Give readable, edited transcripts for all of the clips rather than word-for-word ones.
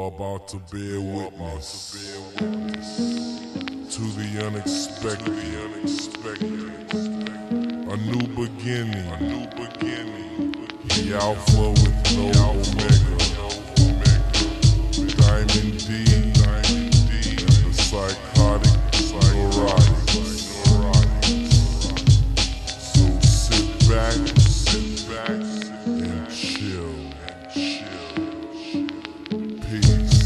about to bear witness to the unexpected, a new beginning, the Alpha with no Omega, Diamond D, and the psychotic neurotics. So sit back and chill. Peace.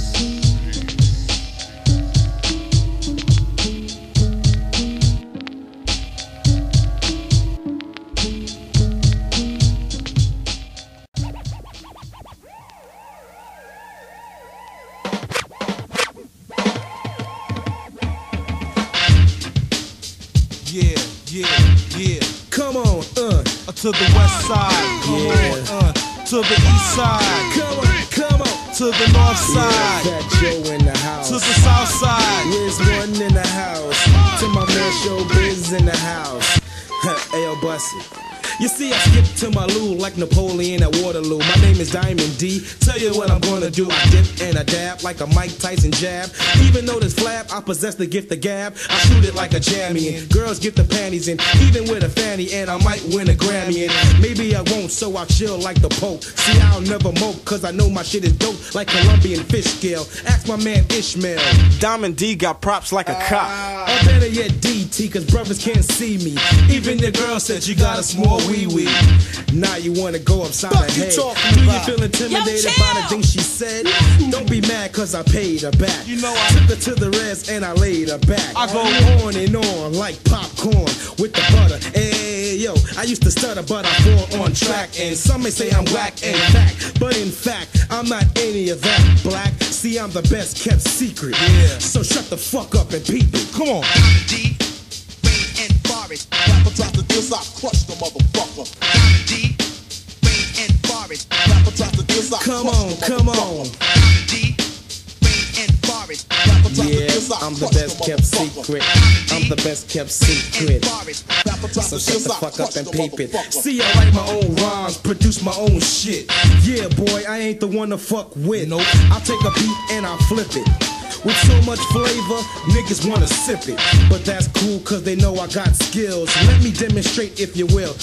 Yeah. Come on, to the west side. Come on, to the east side. Come on, to the north side. Fat Joe in the house. To the south side. Where's one in the house? To my man Showbiz in the house. Ayo, bust it. You see, I skipped to my loo like Napoleon at Waterloo. My name is Diamond D. Tell you what I'm gonna do. I dip and I dab like a Mike Tyson jab. Even though this flab, I possess the gift of gab. I shoot it like a jammy, and girls get the panties in, even with a fanny, and I might win a Grammy. And maybe I won't, so I chill like the Pope. See, I'll never mope, cause I know my shit is dope like Colombian fish scale. Ask my man Ishmael. Diamond D got props like a cop. Or better yet, DT, cause brothers can't see me. Even the girl said you got a small wee-wee. Now you wanna go upside her head. Do you feel intimidated by the things she said? Don't be mad cause I paid her back. You know I took her to the res and I laid her back. I go on and on like popcorn with the butter. Hey, yo, I used to stutter but I fall on track. And some may say I'm whack and fact, but in fact, I'm not any of that black. See, I'm the best kept secret. Yeah. So shut the fuck up and peep it. Come on. D, Rain and Forest. Rapper tries to diss, I crush the motherfucker. Diamond D, Rain and Forest. Rapper tries to diss, I Come crush on, the come motherfucker. on. Diamond D, Rain and Forest. Rapper tries to Yeah, diss, I I'm the crush best kept motherfucker. secret. Diamond D, I'm the best kept Rain secret. and Forest. Rapper tries So to shut diss, the I fuck up crush and the peep it. motherfucker. See, I write my own rhymes, produce my own shit. Yeah, boy, I ain't the one to fuck with. Nope. I'll take a beat and I'll flip it. With so much flavor, niggas wanna sip it. But that's cool cause they know I got skills. Let me demonstrate if you will.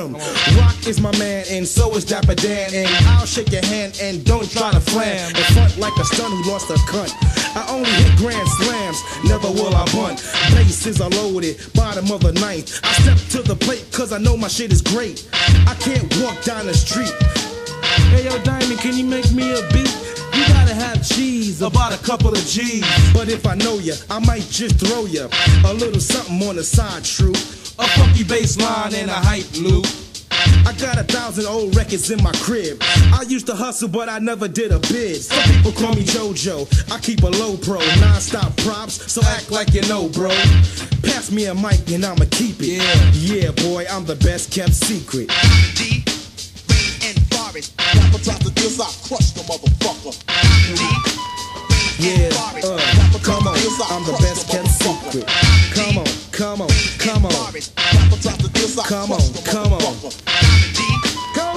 Rock is my man and so is Dapper Dan. And I'll shake your hand and don't try to flam. In front like a stun who lost a cunt. I only hit grand slams, never will I bunt. Bases are loaded, bottom of the ninth. I step to the plate cause I know my shit is great. I can't walk down the street. Hey yo, Diamond, can you make me a beat? You gotta have cheese, about a couple of G's. But if I know ya, I might just throw ya a little something on the side, true. A funky bass line and a hype loop. I got 1,000 old records in my crib. I used to hustle, but I never did a bid. Some people call me JoJo. I keep a low pro, non-stop props, so act like you know, bro. Pass me a mic and I'ma keep it. Yeah, boy, I'm the best kept secret. Diamond D, Rain and Forest. Rapper tries to diss, I crush the motherfucker. Diamond D, Rain and Forest. Rapper tries come to on, diss, I I'm the crush best the kept motherfucker. secret. Diamond D, Come on, come on, come on. Forest. Rapper tries to diss, I Come crush on, the come on. motherfucker. Diamond D, Come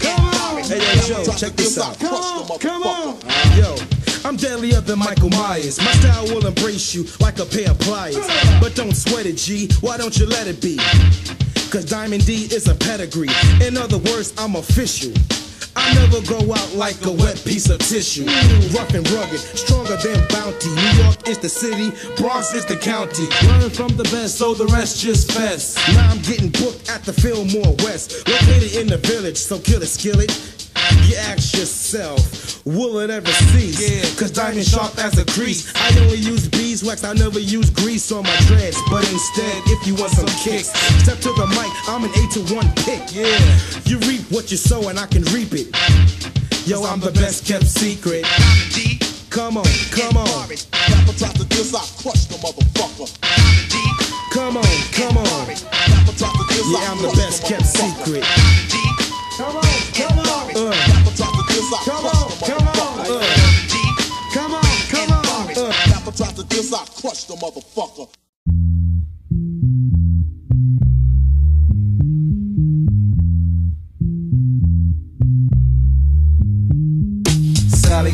on. Hey, yo, Joe, check this out. Come on. Yo, I'm deadlier than Michael Myers. My style will embrace you like a pair of pliers. But don't sweat it, G. Why don't you let it be? Cause Diamond D is a pedigree. In other words, I'm official. I never go out like a wet piece of tissue. Rough and rugged, stronger than Bounty. New York is the city, Bronx is the county. Learn from the best, so the rest just fest. Now I'm getting booked at the Fillmore West, located in the village, so kill a skillet. You ask yourself, will it ever cease? Yeah, Cause diamond sharp as a crease. I only use beeswax, I never use grease on my dreads. But instead, if you want some kicks, step to the mic, I'm an 8-to-1 pick. Yeah. You reap what you sow and I can reap it. Yo, I'm the best kept secret. Diamond D, Come on, come on. Forest. Rapper tries to diss, I crush the motherfucker. Diamond D, Come on, come on. Forest. Rapper tries to diss, Yeah, I I'm the crush best kept motherfucker. secret. Diamond D, Come on, come on. Rapper tries to diss, I Come crush on, the come on. motherfucker. Diamond D, Come on, come on. Rapper tries to diss, I crush the motherfucker. Sally got a one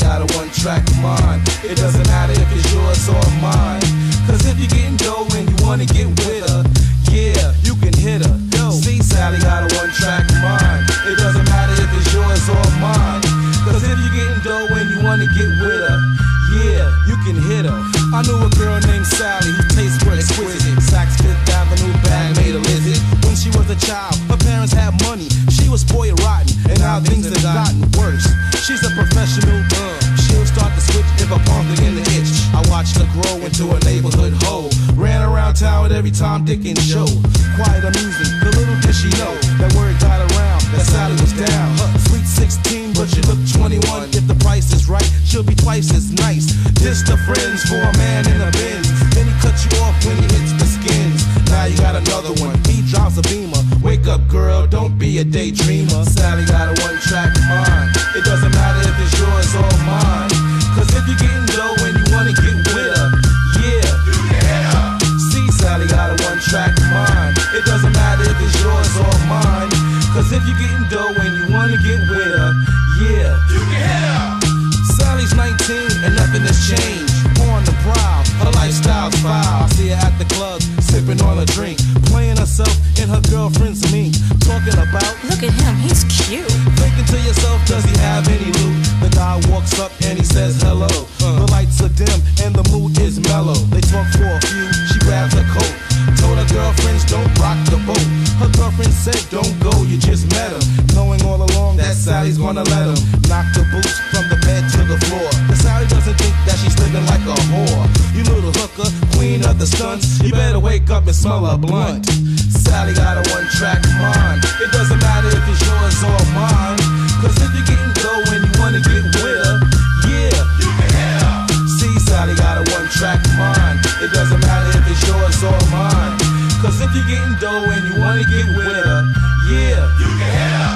one-track mind. It doesn't matter if it's yours or mine. Cause if you're getting dough and you wanna get with her, yeah, you can hit her. See, Sally got a one-track mind. It doesn't matter if it's yours or mine. Cause if you're getting dough and you wanna get with her, yeah, you can hit her. I knew a girl named Sally who tastes were exquisite. Saks Fifth Avenue bag made a lizard. When she was a child, her parents had money. She was spoiled rotten, and now things have gotten worse. She's a professional, she'll start to switch if a punk begin to itch. I watched her grow into a neighborhood hoe. Ran around town with every Tom, Dick, and Joe. Quite amusing, but little did she know that word got around, that Sally was down. Sweet 16, but she looked 21. If the price is right, she'll be twice as nice. This the friends for a man in a Benz. Then he cuts you off when he hits the skins. Now you got another one, he drives a Beamer. Wake up, girl, don't be a daydreamer. Sally got a one-track mind. It doesn't matter if it's yours or mine. Cause if you're getting dough and you wanna get with her, yeah, you can hit her. See, Sally got a one-track mind. It doesn't matter if it's yours or mine. Cause if you're getting dough and you wanna get with her, yeah, you can hit her. Sally's 19 and nothing has changed. On the prowl, her lifestyle's foul. I see her at the club, sipping on a drink, playing herself in her girlfriend's mink. Talking about, look at him, he's cute. Thinking to yourself, does he have any loot? The guy walks up and he says hello. The lights are dim and the mood is mellow. They talk for a few, she grabs her coat. Told her girlfriends don't rock the boat. Her girlfriend said don't go, you just met him. Knowing all along that Sally's gonna let him knock the boots from the bed to the floor. But Sally doesn't think that she's living like a whore. You little hooker, queen of the stunts, you better wake up and smell a blunt. Sally got a one-track mind. It doesn't matter if it's yours or mine. Cause if you're getting dough and you wanna get with her, yeah, you can hit her. See, Sally got a one-track mind. It doesn't matter if it's yours or mine. Cause if you're getting dough and you wanna get with her, yeah, you can hit her.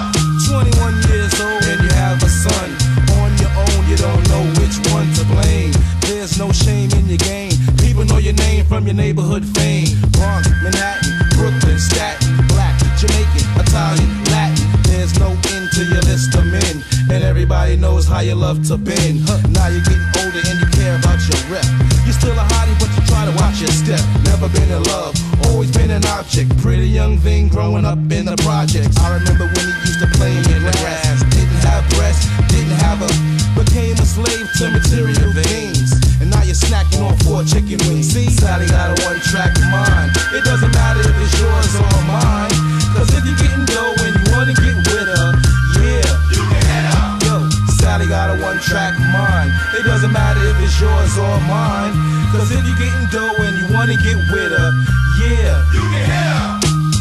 21 years old and you have a son. On your own, you don't know which one to blame. There's no shame in your game. People know your name from your neighborhood fame. Bronx, Manhattan, Brooklyn, Staten, Black, Jamaican, Italian, Latin. There's no end to your list of men. And everybody knows how you love to bend. Now you're getting older and you care about your rep. You're still a hottie, but you try to watch your step. Never been in love, always been an object. Pretty young thing growing up in the projects. I remember when he used to play in the grass. Didn't have breasts, didn't have a, became a slave to material things. And now you're snacking on 4 chicken wings. See, Sally got a one-track mind. It doesn't matter if it's yours or mine. Cause if you're getting dough and you wanna get with her, yeah, you can hit her. Yo, Sally got a one-track mind. It doesn't matter if it's yours or mine. Cause if you're getting dough and you wanna get with her, yeah, you can hit her.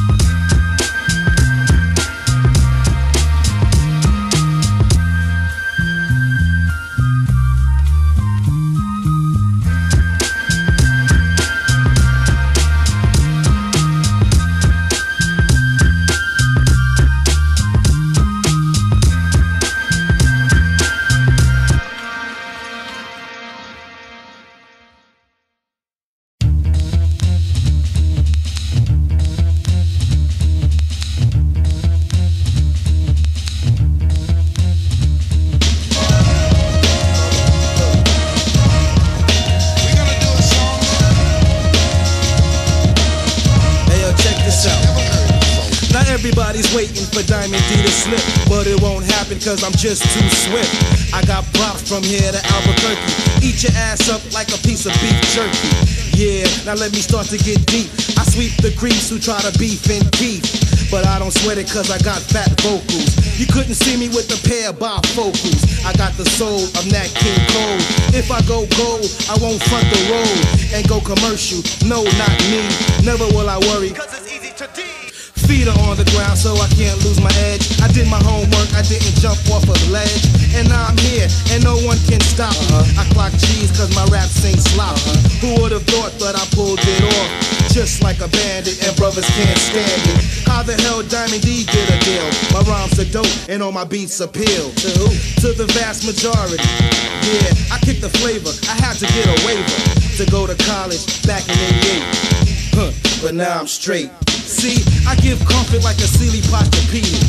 Everybody's waiting for Diamond D to slip, but it won't happen cause I'm just too swift. I got props from here to Albuquerque. Eat your ass up like a piece of beef jerky. Yeah, now let me start to get deep. I sweep the creeps who try to beef and keep, but I don't sweat it cause I got fat vocals. You couldn't see me with a pair of bifocals. I got the soul of Nat King Cole. If I go gold, I won't front the road and go commercial. No, not me. Never will I worry cause it's easy to D. Feet are on the ground so I can't lose my edge. I did my homework, I didn't jump off a ledge. And now I'm here, and no one can stop me. I clock G's cause my raps ain't sloppy. Who would've thought that I pulled it off? Just like a bandit, and brothers can't stand it. How the hell Diamond D did a deal? My rhymes are dope, and all my beats appeal. To who? To the vast majority. Yeah, I kicked the flavor, I had to get a waiver to go to college back in '88. But now I'm straight. See, I give comfort like a Sealy Posturepedic.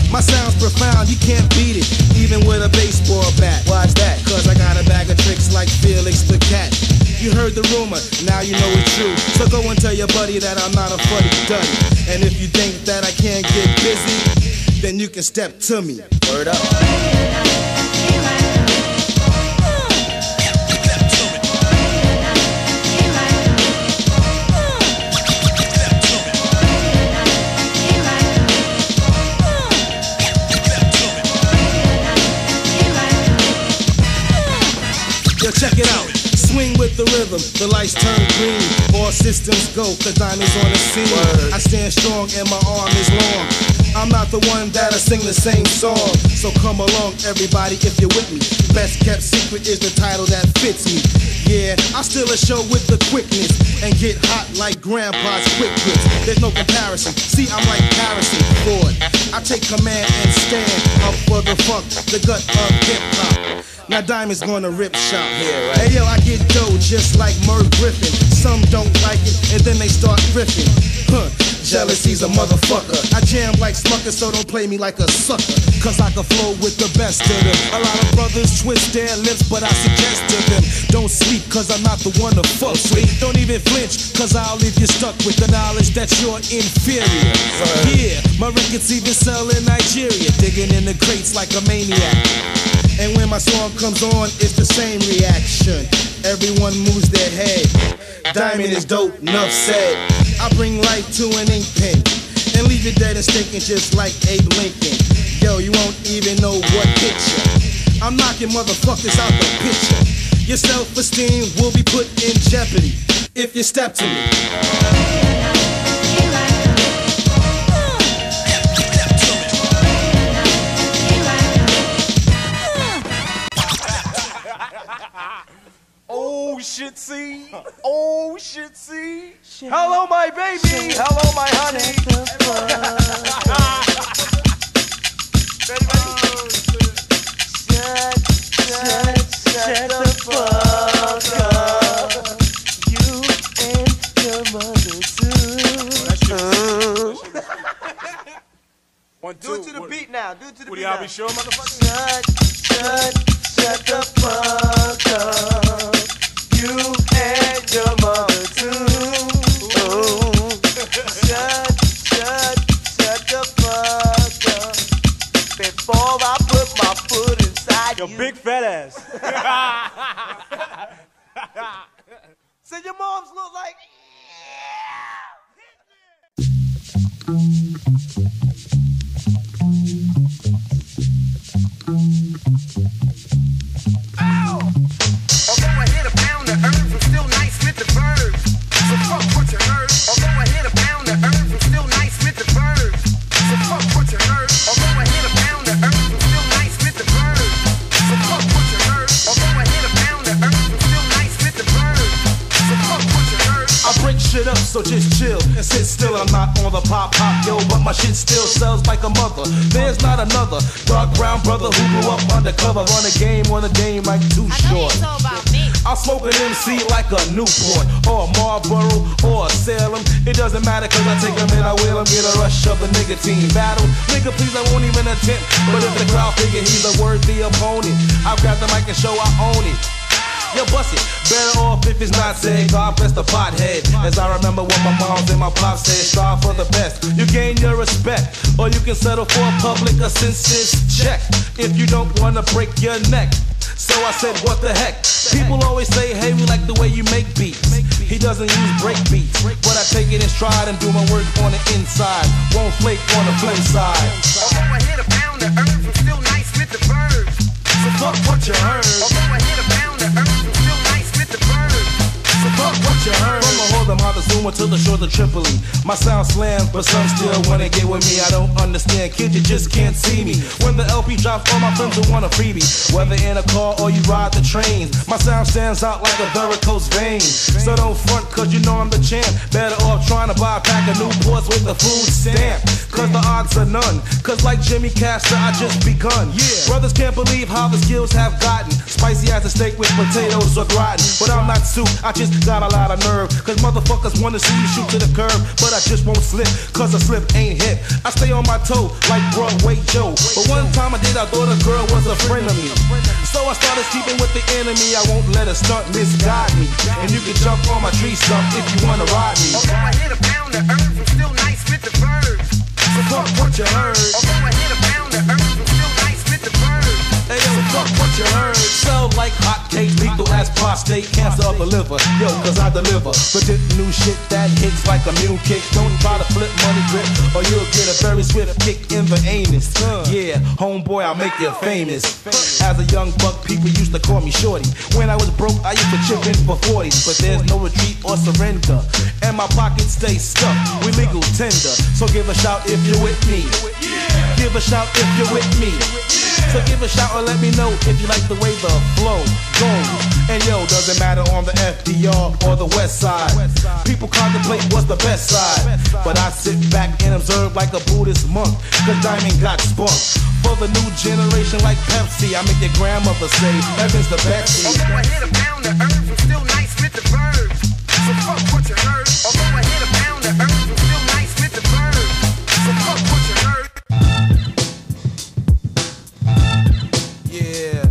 My sound's profound, you can't beat it, even with a baseball bat. Why's that? Cause I got a bag of tricks like Felix the Cat. You heard the rumor, now you know it's true. So go and tell your buddy that I'm not a fuddy-duddy. And if you think that I can't get busy, then you can step to me. Word up. Yo, check it out. Swing with the rhythm, the lights turn green. All systems go, cause diamonds on the scene. Word. I stand strong and my arm is long. I'm not the one that'll sing the same song. So come along, everybody, if you're with me. Best kept secret is the title that fits me. Yeah, I steal a show with the quickness and get hot like grandpa's quick grits. There's no comparison. See, I'm like Harrison Ford. I take command and stand up for the funk, the gut of hip-hop. Now Diamond's gonna rip shop. Yeah, right. Hey yo, I get dough just like Merv Griffin. Some don't like it and then they start riffing. Huh, jealousy's a motherfucker. I jam like Smucker, so don't play me like a sucker. Cause I can flow with the best of them. A lot of brothers twist their lips, but I suggest to them, don't sleep cause I'm not the one to fuck with. Don't even flinch cause I'll leave you stuck with the knowledge that you're inferior. Yeah, my records even sell in Nigeria, digging in the crates like a maniac. And when my song comes on, it's the same reaction. Everyone moves their head. Diamond is dope, enough said. I bring life to an ink pen and leave it dead and stinking just like Abe Lincoln. Yo, you won't even know what hit ya. I'm knocking motherfuckers out the picture. Your self-esteem will be put in jeopardy if you step to me. Oh shit, see. Oh shit, see. Hello, my baby. Hello, my honey. Shut the fuck up. You and your mother too. One, two. Do it to the beat now. Do it to the beat now. Would y'all be sure, motherfucker? Shut the fuck up. You and your mother too. Oh. Shut the fuck up. Before I put my foot inside Yo, you. big fat ass. So your moms look like. Although I hit a pound of herbs, I'm still nice with the verbs. So fuck what you heard. Although I hit a pound of herbs, I'm still nice with the verbs. So fuck what you heard. Although I hit a pound of herbs, I'm still nice with the verbs. So fuck what you heard. Although I hit a pound of herbs, I'm still nice with the verbs. So fuck what you heard. I break shit up, so just chill and sit still. I'm not on the pop, yo, but my shit still sells like a mother. There's not another dark brown brother who grew up undercover. Run a game on a dame like Too Short. I'll smoke an MC like a Newport or a Marlboro or a Salem. It doesn't matter cause I take them and I will them. Get a rush of the nicotine battle. Nigga, please, I won't even attempt. But if the crowd figure he's a worthy opponent, I've got the mic and show I own it. Yo, bust it. Better off if it's not said. God bless the pothead. As I remember what my moms and my pops said, strive for the best. You gain your respect, or you can settle for a public assistance check if you don't wanna break your neck. So I said, what the heck? People always say, hey, we like the way you make beats. He doesn't use break beats, but I take it in stride and do my work on the inside. Won't flake on the flip side. Although I hit a pound of herbs, I'm still nice with the verbs. So fuck what you heard. Although I hit a pound of herbs, I'm still nice with the verbs. So fuck what you heard. From the Harlem, Montezuma to the shores of Tripoli. My sound slams, but some still wanna get with me. I don't understand, kid, you just can't see me. When the LP drops, all my friends will want a freebie. Whether in a car or you ride the trains, my sound stands out like a varicose vein. So don't front, cause you know I'm the champ. Better off trying to buy a pack of Newports with the food stamp. Cause the odds are none. Cause like Jimmy Castor, I just begun. Yeah. Brothers can't believe how the skills have gotten. Spicy as a steak with potatoes or gratin. But I'm not soup, I just got a lot of nerve. Cause motherfuckers wanna wanna see you shoot to the curb, but I just won't slip, cause a slip ain't hip. I stay on my toe like Broadway Joe. But one time I did, I thought a girl was a friend of me. So I started sleeping with the enemy. I won't let a stunt misguide me. And you can jump on my tree stump if you wanna ride me. Although I hit a pound of herbs, I'm still nice with the verbs. So fuck what you heard. Although I hit a pound of herbs, I'm still nice with the verbs. Hey yo, fuck what you heard. Sell like hotcakes, lethal as prostate, cancer of the liver. Yo, cause I deliver legit new shit that hits like a mule kick. Don't try to flip money grip, or you'll get a very swift kick in the anus. Yeah, homeboy, I'll make you famous. As a young buck, people used to call me shorty. When I was broke, I used to chip in for 40s. But there's no retreat or surrender, and my pockets stay stuffed with legal tender. So give a shout if you're with me. Give a shout if you're with me. So give a shout or let me know if you like the way the flow goes. And yo, doesn't matter on the FDR or the west side. People contemplate what's the best side, but I sit back and observe like a Buddhist monk, cause Diamond got spunked. For the new generation like Pepsi, I make your grandmother say, heaven's the Betsy. Although I hit a pound of herbs, I'm still nice with the verbs. So fuck what you heard. Although I hit a pound of herbs, I'm still nice with the verbs. So fuck what you heard. Yeah.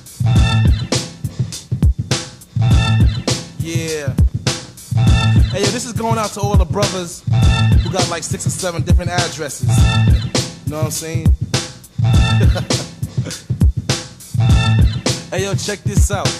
Yeah. Hey, yo, this is going out to all the brothers who got like 6 or 7 different addresses. You know what I'm saying? Hey, yo, check this out.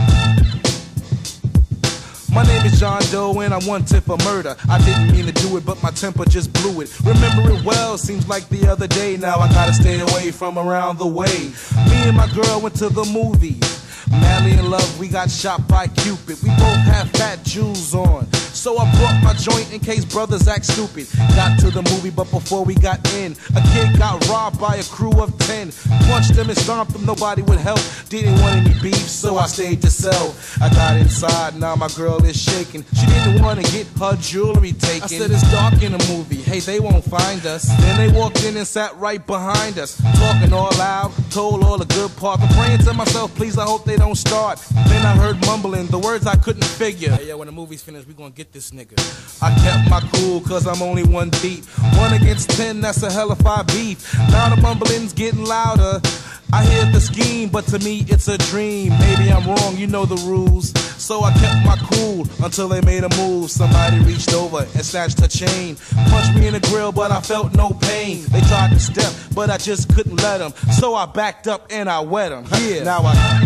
My name is John Doe and I'm wanted for murder. I didn't mean to do it, but my temper just blew it. Remember it well, seems like the other day. Now I gotta stay away from around the way. Me and my girl went to the movies. Madly in love, we got shot by Cupid. We both have fat jewels on, so I brought my joint in case brothers act stupid. Got to the movie, but before we got in, a kid got robbed by a crew of 10. Punched them and stomped them, nobody would help. Didn't want any beef, so I stayed to sell. I got inside, now my girl is shaking. She didn't want to get her jewelry taken. I said it's dark in the movie, hey, they won't find us. Then they walked in and sat right behind us, talking all loud, told all the good parts. I'm praying to myself, please, I hope they don't start. Then I heard mumbling, the words I couldn't figure. Hey, yo, when the movie's finished, we gonna get this nigga. I kept my cool, cause I'm only 1 deep. 1 against 10, that's a hell of 5 beef. Now the mumbling's getting louder. I hear the scheme, but to me it's a dream. Maybe I'm wrong, you know the rules. So I kept my cool until they made a move. Somebody reached over and snatched her chain. Punched me in the grill, but I felt no pain. They tried to step, but I just couldn't let them. So I backed up and I wet them. Yeah, now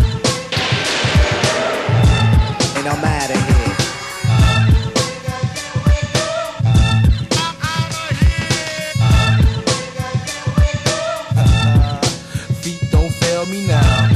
And I'm out of here. Feet don't fail me now.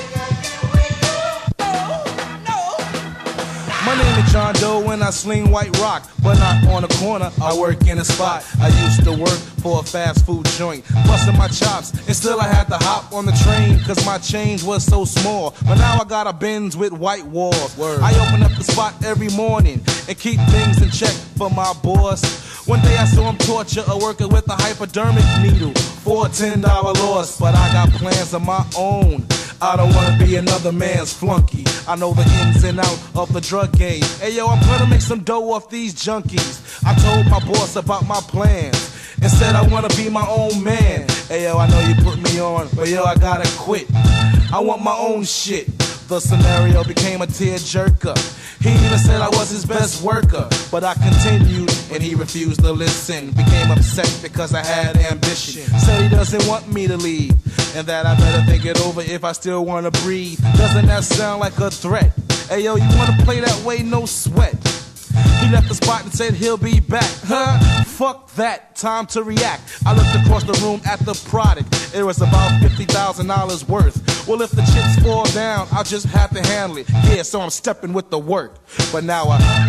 My name is John Doe and I sling white rock, but not on a corner, I work in a spot. I used to work for a fast food joint, busting my chops, and still I had to hop on the train, cause my change was so small. But now I got a Benz with white walls. I open up the spot every morning and keep things in check for my boss. One day I saw him torture a worker with a hypodermic needle for a $10 loss, but I got plans of my own. I don't wanna be another man's flunky. I know the ins and out of the drug game. Hey yo, I'm gonna make some dough off these junkies. I told my boss about my plans and said I wanna be my own man. Hey yo, I know you put me on, but yo, I gotta quit. I want my own shit. The scenario became a tear-jerker. He even said I was his best worker, but I continued and he refused to listen. Became upset because I had ambition. Said he doesn't want me to leave, and that I better think it over if I still wanna breathe. Doesn't that sound like a threat? Hey yo, you wanna play that way, no sweat. He left the spot and said he'll be back. Huh? Fuck that, time to react. I looked across the room at the product. It was about $50,000 worth. Well, if the chips fall down, I'll just have to handle it. Yeah, so I'm stepping with the work. But now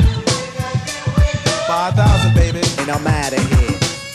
5,000, baby. And I'm out of here.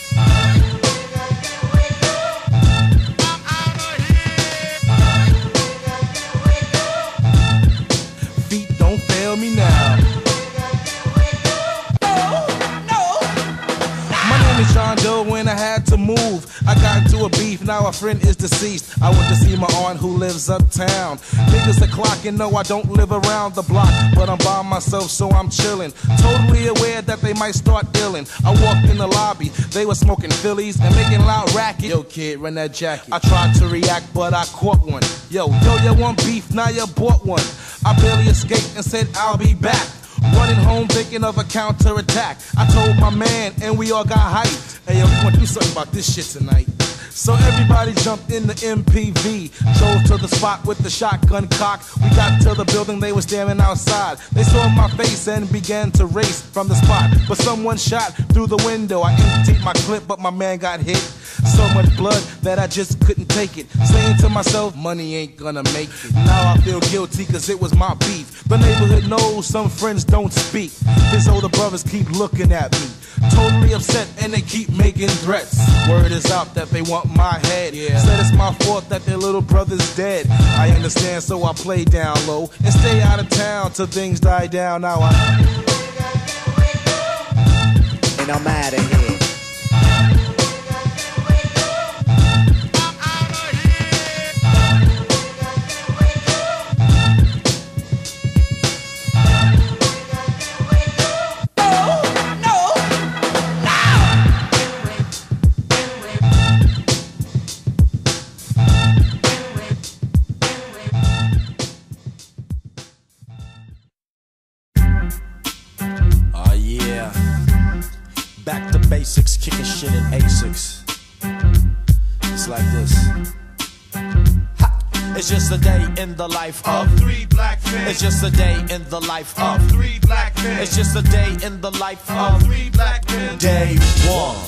Feet don't fail me now. My name is John Doe so when I had to move, I got into a beef, now a friend is deceased. I went to see my aunt who lives uptown. Niggas are clocking, no, I don't live around the block, but I'm by myself, so I'm chillin'. Totally aware that they might start dealing. I walked in the lobby, they were smoking Phillies and making loud racket. Yo, kid, run that jacket. I tried to react, but I caught one. Yo, you want beef, now you bought one. I barely escaped and said I'll be back. Running home thinking of a counterattack. I told my man and we all got hyped. Hey yo, we gonna do something about this shit tonight. So everybody jumped in the MPV, drove to the spot with the shotgun cock. We got to the building, they were standing outside. They saw my face and began to race from the spot, but someone shot through the window. I emptied my clip, but my man got hit. So much blood that I just couldn't take it. Saying to myself, money ain't gonna make it. Now I feel guilty cause it was my beef. The neighborhood knows some friends don't speak. His older brothers keep looking at me, totally upset, and they keep making threats. Word is out that they want my head. Said it's my fault that their little brother's dead. I understand, so I play down low and stay out of town till things die down. Now And I'm out of here. Back to basics, kicking shit in A6. It's like this. Ha! It's just a day in the life of 3 black men. It's just a day in the life of 3 black men. It's just a day in the life of 3 black men. Day 1.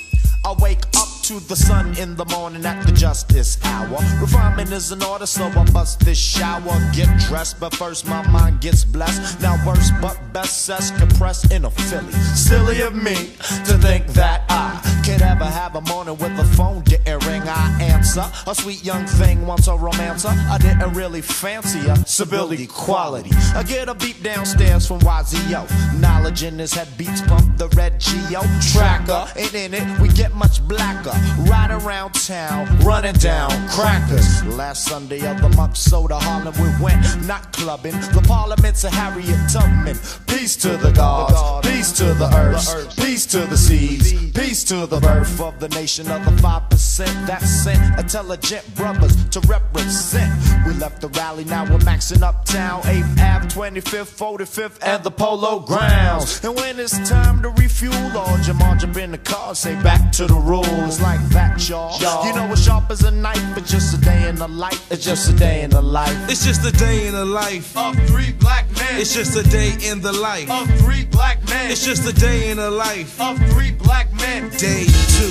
I wake up to the sun in the morning at the justice hour. Refinement is in order, so I bust this shower. Get dressed, but first my mind gets blessed. Now worse but best says compressed in a Philly. Silly of me to think that I could ever have a morning with the phone didn't ring. I answer, a sweet young thing wants a romancer. I didn't really fancy a civility quality. I get a beat downstairs from YZO. Knowledge in his head beats pump the red Geo tracker. And in it we get much blacker. Ride around town, running down crackers. Last Sunday of the month, so to Harlem we went, not clubbing. The Parliament's a Harriet Tubman. Peace to the gods, peace to the earth, peace to the seas, peace to the birth of the nation of the 5% that sent intelligent brothers to represent. We left the rally, now we're maxing uptown, 8th Ave, 25th, 45th, and the Polo Grounds. And when it's time to refuel, all Jamal jump in the car, say back to the rules. Like that, y'all. You know what's sharp as a knife, it's just a day in the life. It's just a day in the life. it's just a day in the life Of 3 black men. It's just a day in the life Of 3 black men. It's just a day in the life. Of 3 black men. Day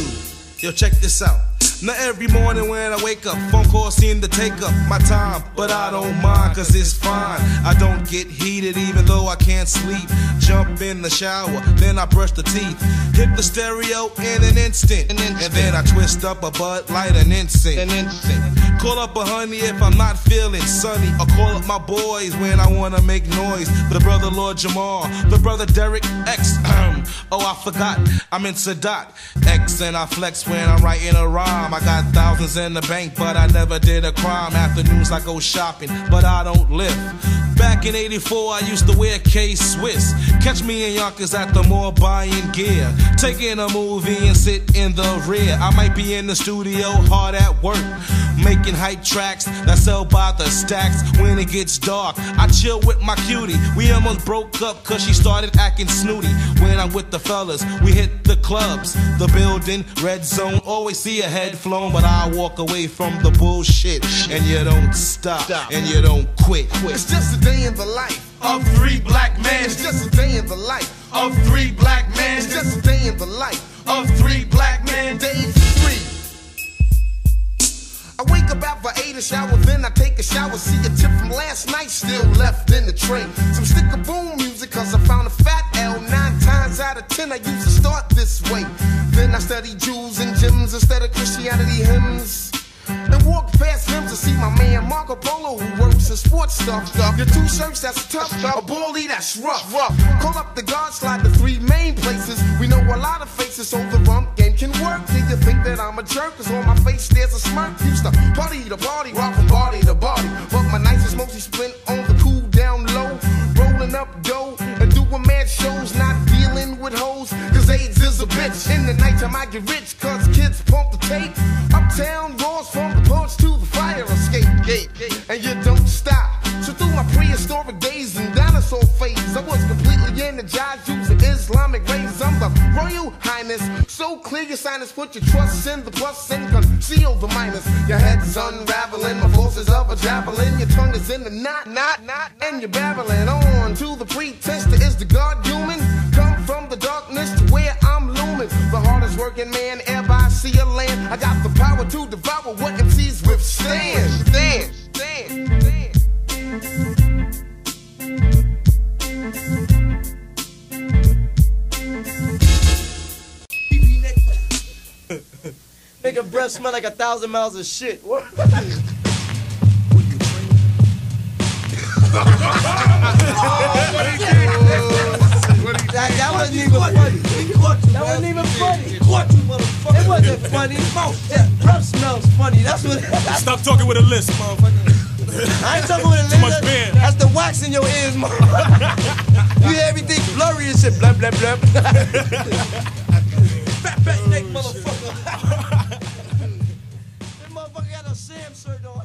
2. Yo, check this out. Now every morning when I wake up, phone calls seem to take up my time, but I don't mind cause it's fine. I don't get heated even though I can't sleep. Jump in the shower, then I brush the teeth. Hit the stereo in an instant, and then I twist up a Bud Light an instant. Call up a honey if I'm not feeling sunny, or call up my boys when I wanna make noise. The brother Lord Jamal, the brother Derek X. Oh, I forgot, I'm in Sadat X, and I flex when I'm writing a rhyme. I got thousands in the bank, but I never did a crime. Afternoons I go shopping, but I don't live. Back in '84, I used to wear K-Swiss. Catch me in Yonkers at the mall buying gear. Taking a movie and sit in the rear. I might be in the studio hard at work, making hype tracks that sell by the stacks. When it gets dark, I chill with my cutie. We almost broke up cause she started acting snooty. When I'm with the fellas, we hit the clubs, the building, red zone. Always see a head flown, but I walk away from the bullshit. And you don't stop, and you don't quit. It's just a day in the life Of 3 black men. It's just a day in the life Of 3 black men. It's just a day in the life Of 3 black men. Day 3. I wake up after 8 a shower, then I take a shower. See a tip from last night still left in the tray. Some sticker boom music cause I found a fat L. 9 times out of 10 I used to start this way. Then I study Jews and gyms instead of Christianity hymns. And walk past him to see my man Marco Polo, who works in sports stuff. Your 2 shirts, that's tough. A ballie, that's rough. Call up the guard, slide the 3 main places. We know a lot of faces, so the rump game can work. Do you think that I'm a jerk? Cause on my face there's a smirk. Used to party to party, rock from party to party. But my nights is mostly spent on the cool down low, rolling up dough and doing mad shows, not dealing with hoes. Cause AIDS is a bitch. In the nighttime I get rich, cause kids pump the tape. Uptown roars from the porch to the fire escape gate. And you don't stop. So through my prehistoric days and dinosaur phase, I was completely energized using Islamic rays. I'm the Royal Highness, so clear your sinus, put your trust in the plus and conceal the minus. Your head's unraveling, my forces of a javelin. Your tongue is in the knot, and you're babbling on to the pretense that is the God human. Come from the darkness to where I'm looming, the hardest working man ever I see a land. I got the power to devour what MCs withstand. Stand. Make a breath smell like 1,000 miles of shit. What? That wasn't even funny. That wasn't even funny. It wasn't funny. That breath smells funny. That's what. Stop talking with a list, motherfucker. I ain't talking with a Too much beer. That's the wax in your ears, motherfucker. You hear everything blurry and shit. Blub, blub, blub. Fat neck, motherfucker. That motherfucker got a Sam shirt on.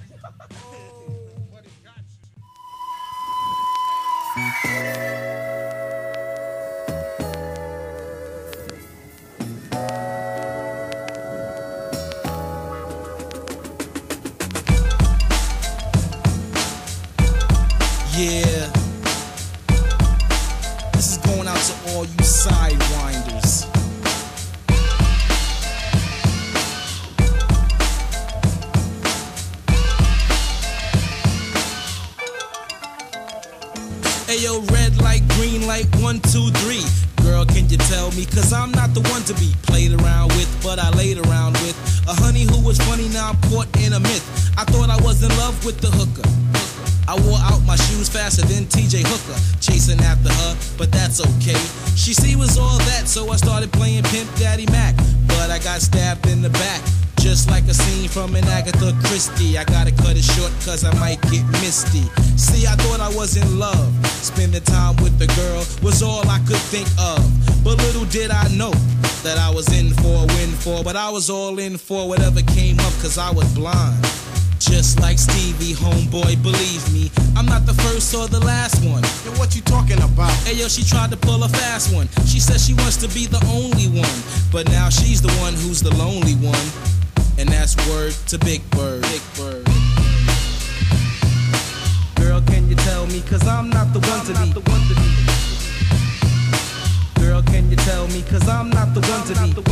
Yeah, this is going out to all you sidewinders. Ayo, red light, green light, 1, 2, 3. Girl, can you tell me? Cause I'm not the one to be played around with, but I laid around with a honey who was funny, now I'm caught in a myth. I thought I was in love with the hooker. I wore out my shoes faster than TJ Hooker, chasing after her, but that's okay. She was all that, so I started playing Pimp Daddy Mac, but I got stabbed in the back, just like a scene from an Agatha Christie. I gotta cut it short cause I might get misty. See, I thought I was in love, spending time with the girl was all I could think of, but little did I know that I was in for a windfall, but I was all in for whatever came up cause I was blind. Just like Stevie, homeboy, believe me, I'm not the first or the last one. Yo, what you talking about? Hey yo, she tried to pull a fast one. She says she wants to be the only one, but now she's the one who's the lonely one. And that's word to Big Bird. Big Bird. Girl, can you tell me? Cause I'm not the one to be. Girl, can you tell me? Cause I'm not the one to be.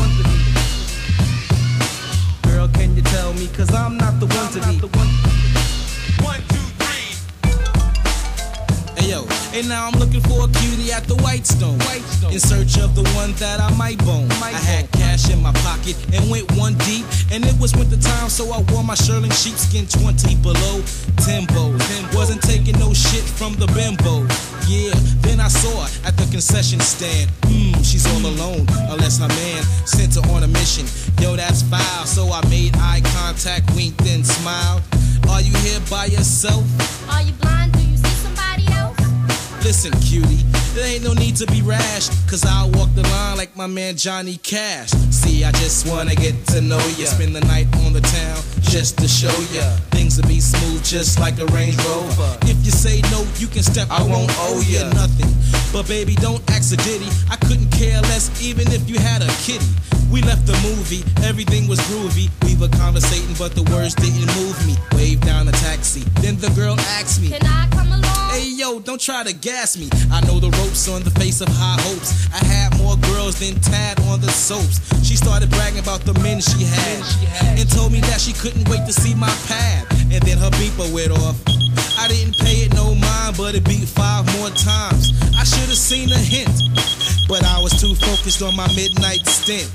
Girl, can you tell me? Cause I'm not the one to be. 1, 2, 3. Hey yo, and now I'm looking for a cutie at the Whitestone, in search of the one that I might bone. I had cash in my pocket and went one deep, and it was winter time, so I wore my Sherling sheepskin 20 below Timbo. Wasn't taking no shit from the bimbo. Yeah, then I saw her at the concession stand. She's all alone, unless my man sent her on a mission. Yo, that's foul, so I made eye contact, winked and smiled. Are you here by yourself? Are you blind? Do you see somebody else? Listen, cutie, there ain't no need to be rash, cause I'll walk the line like my man Johnny Cash. See, I just wanna get to know ya, spend the night on the town just to show ya things will be smooth just like a Range Rover. If you say no, you can step, I won't owe ya nothing. But baby, don't ask a ditty, I couldn't care less even if you had a kitty. We left the movie, everything was groovy. We were conversating, but the words didn't move me. Waved down a taxi, then the girl asked me, Can I come along? hey yo, don't try to gas me. I know the ropes on the face of high hopes. I had more girls than Tad on the soaps. She started bragging about the men she had, and told me that she couldn't wait to see my pad. And then her beeper went off. I didn't pay it no mind, but it beat 5 more times. I should have seen a hint, but I was too focused on my midnight stint.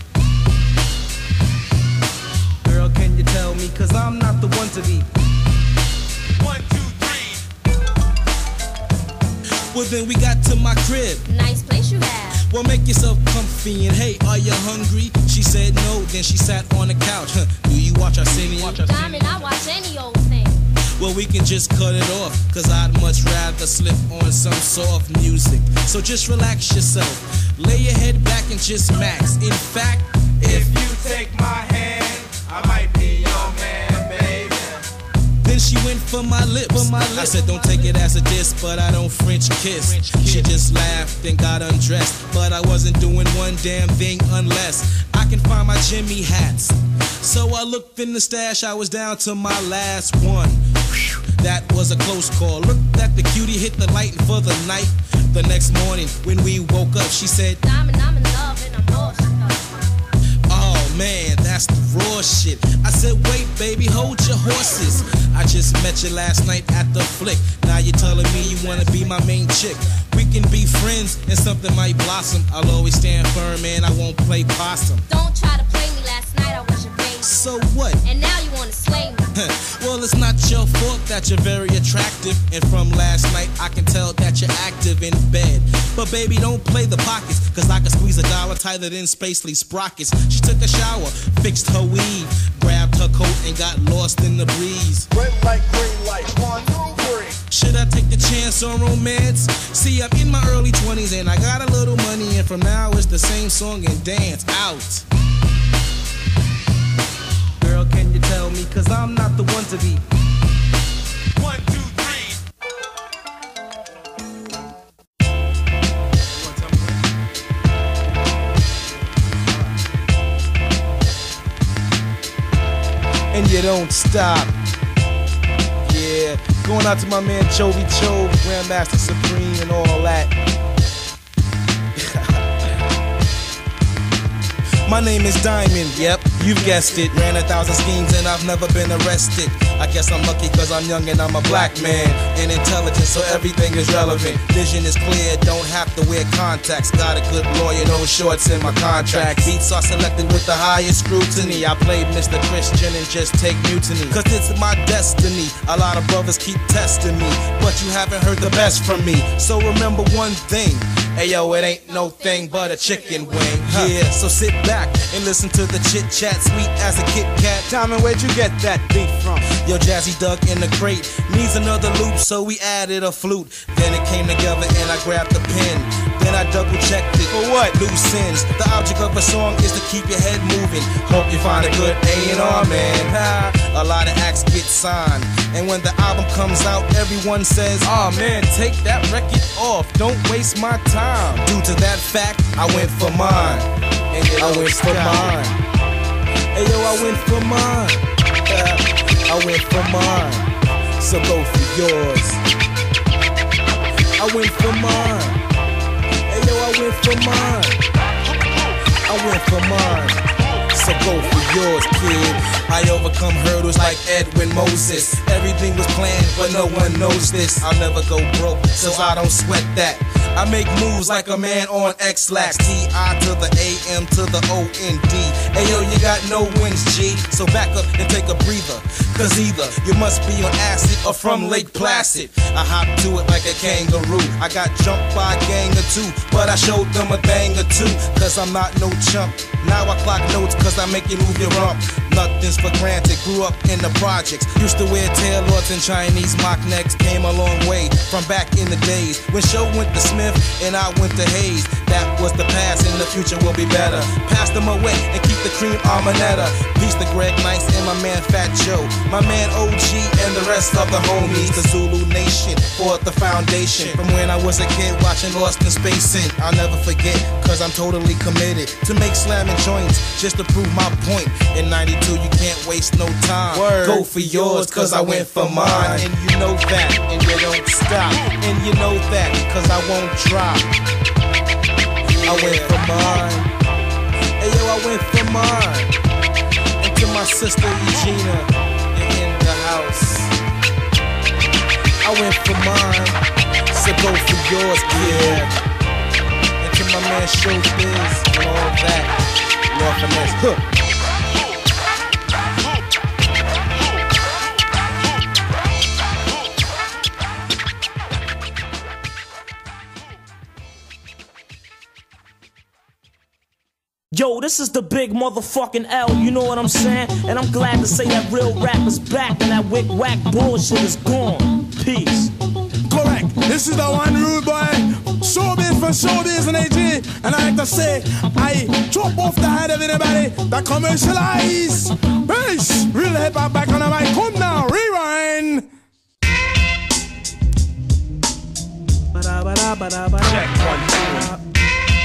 Girl, can you tell me? Cause I'm not the one to be. 1, 2, 3. Well then we got to my crib. Nice place you have. Well, make yourself comfy and hey, are you hungry? She said no, then she sat on the couch. Do you watch Arsenio? Diamond, I watch any old thing. Well, we can just cut it off, cause I'd much rather slip on some soft music. So just relax yourself, lay your head back and just max. In fact, If you take my hand, I might be your man, baby. then she went for my lips. I said, don't take it as a diss, but I don't French kiss. She just laughed and got undressed, but I wasn't doing one damn thing unless I can find my Jimmy hats. So I looked in the stash, I was down to my last one. Whew, that was a close call. Looked at the cutie, hit the light for the night. The next morning, when we woke up, she said, Diamond, I'm in love and I'm lost. oh man, that's the raw shit. I said, wait, baby, hold your horses. I just met you last night at the flick. Now you're telling me you wanna be my main chick. We can be friends and something might blossom. I'll always stand firm and I won't play possum. Don't try to play me last night, I was your baby. So what? And now you wanna slay me. Well, it's not your fault that you're very attractive. And from last night, I can tell that you're active in bed. But baby, don't play the pockets, cause I can squeeze $1 tighter than Spacely sprockets. She took a shower, fixed her weave, grabbed her coat and got lost in the breeze. Red light, green light, 1, 2, 3. Should I take the chance on romance? See, I'm in my early 20s and I got a little money, and from now it's the same song and dance out. Girl, can you tell me? Cause I'm not the one to be. 1, 2, 3. And you don't stop. Yeah, going out to my man Chovy Cho, Grandmaster Supreme and all that. My name is Diamond, yep, you've guessed it. Ran 1,000 schemes and I've never been arrested. I guess I'm lucky cause I'm young and I'm a black man. And intelligent, so everything is relevant. Vision is clear, don't have to wear contacts. Got a good lawyer, no shorts in my contract. Beats are selected with the highest scrutiny. I played Mr. Christian and just take mutiny, cause it's my destiny. A lot of brothers keep testing me, but you haven't heard the best from me. So remember one thing, ayo, it ain't no thing but a chicken wing. Yeah, so sit back and listen to the chit chat, sweet as a Kit Kat. Diamond, where'd you get that beat from? Yo, Jazzy Duck in the crate needs another loop, so we added a flute. Then it came together and I grabbed the pen. Then I double checked it. For what? Loose ends. The object of a song is to keep your head moving. Hope you find a good A&R man. Ha, a lot of acts get signed, and when the album comes out, everyone says, oh man, take that record off, don't waste my time. Due to that fact, I went for mine. And I went for mine. Hey yo, I went for mine. I went for mine. So go for yours. I went for mine. Hey yo, I went for mine. I went for mine. So go for yours, kid. I overcome hurdles like Edwin Moses. Everything was planned, but no one knows this. I'll never go broke, so I don't sweat that. I make moves like a man on X-Lax. T-I to the A-M to the O-N-D. Ayo, you got no wins, G. So back up and take a breather, cause either you must be on acid or from Lake Placid. I hop to it like a kangaroo. I got jumped by a gang or two, but I showed them a thing or two, cause I'm not no chump. Now I clock notes cause I make you move your rump. Nothing's for granted, grew up in the projects. Used to wear tailors and Chinese mock necks. Came a long way from back in the days when Show went to Smith and I went to Hayes. That was the past and the future will be better. Pass them away and keep the cream Armanetta. Peace to Greg Nice and my man Fat Joe, my man OG and the rest of the homies. The Zulu Nation fought the foundation from when I was a kid watching Lost in Space. And I'll never forget cause I'm totally committed to make slamming joints just to prove my point. In 92 you can't waste no time. Word. Go for yours cause I went for mine. And you know that, and you don't stop. And you know that cause I won't drop. I went for mine. Hey yo, I went for mine. And to my sister Regina, you're in the house. I went for mine. So go for yours, kid. And to my man Showbiz and all that. Lord finesse. Huh. Yo, this is the big motherfucking L, you know what I'm saying? And I'm glad to say that real rap is back and that wick-wack bullshit is gone. Peace. Correct. This is the one rude boy. Showbiz for showbiz and AG. And I like to say, I chop off the head of anybody that commercialize. Peace. Real hip hop back on the mic. Come now, rewind. Check 1, 2.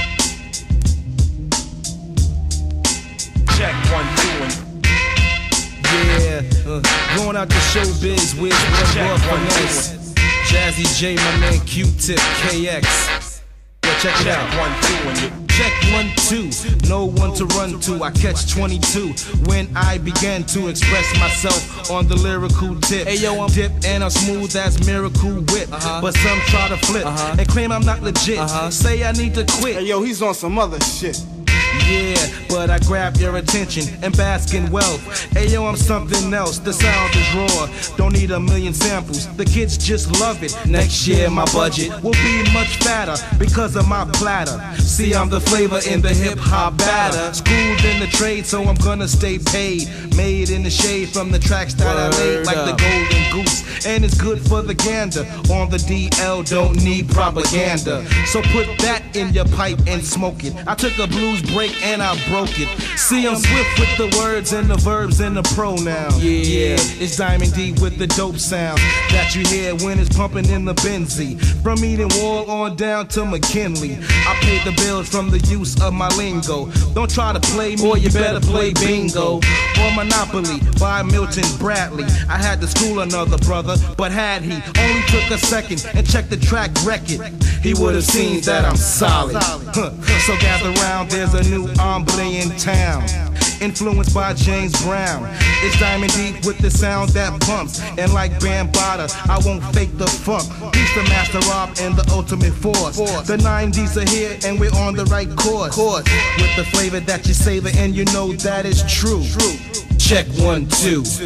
Check 1, 2. Yeah, going out to showbiz with finesse. Jazzy J, my man Q-Tip, KX. Yo, check it out. 1, 2. Check 1, 2. No one to run to. I catch 22 when I began to express myself on the lyrical tip. Hey yo, I'm dip and I'm smooth as miracle whip. But some try to flip and claim I'm not legit. Say I need to quit. Hey yo, he's on some other shit. Yeah, but I grab your attention and bask in wealth. Ayo, I'm something else, the sound is raw. Don't need a million samples, the kids just love it. Next year my budget will be much fatter because of my platter. See, I'm the flavor in the hip-hop batter. Schooled in the trade, so I'm gonna stay paid. Made in the shade from the tracks that I made, like the Golden Goose. And it's good for the gander. On the DL, don't need propaganda. So put that in your pipe and smoke it. I took a blues break and I broke it. See, I'm swift with the words and the verbs and the pronoun. Yeah, it's Diamond D with the dope sound that you hear when it's pumping in the Benzie. From Eden Wall on down to McKinley, I paid the bills from the use of my lingo. Don't try to play me, or you better play bingo. Or Monopoly by Milton Bradley. I had to school another brother, but had he only took a second and checked the track record, he would have seen that I'm solid. So gather round, there's a new hombre in town, influenced by James Brown. It's Diamond Deep with the sound that pumps, and like Bambada, I won't fake the funk. He's the Master Rob and the ultimate force. The 90s are here and we're on the right course, with the flavor that you savor and you know that is true. Check 1, 2. Check 1, 2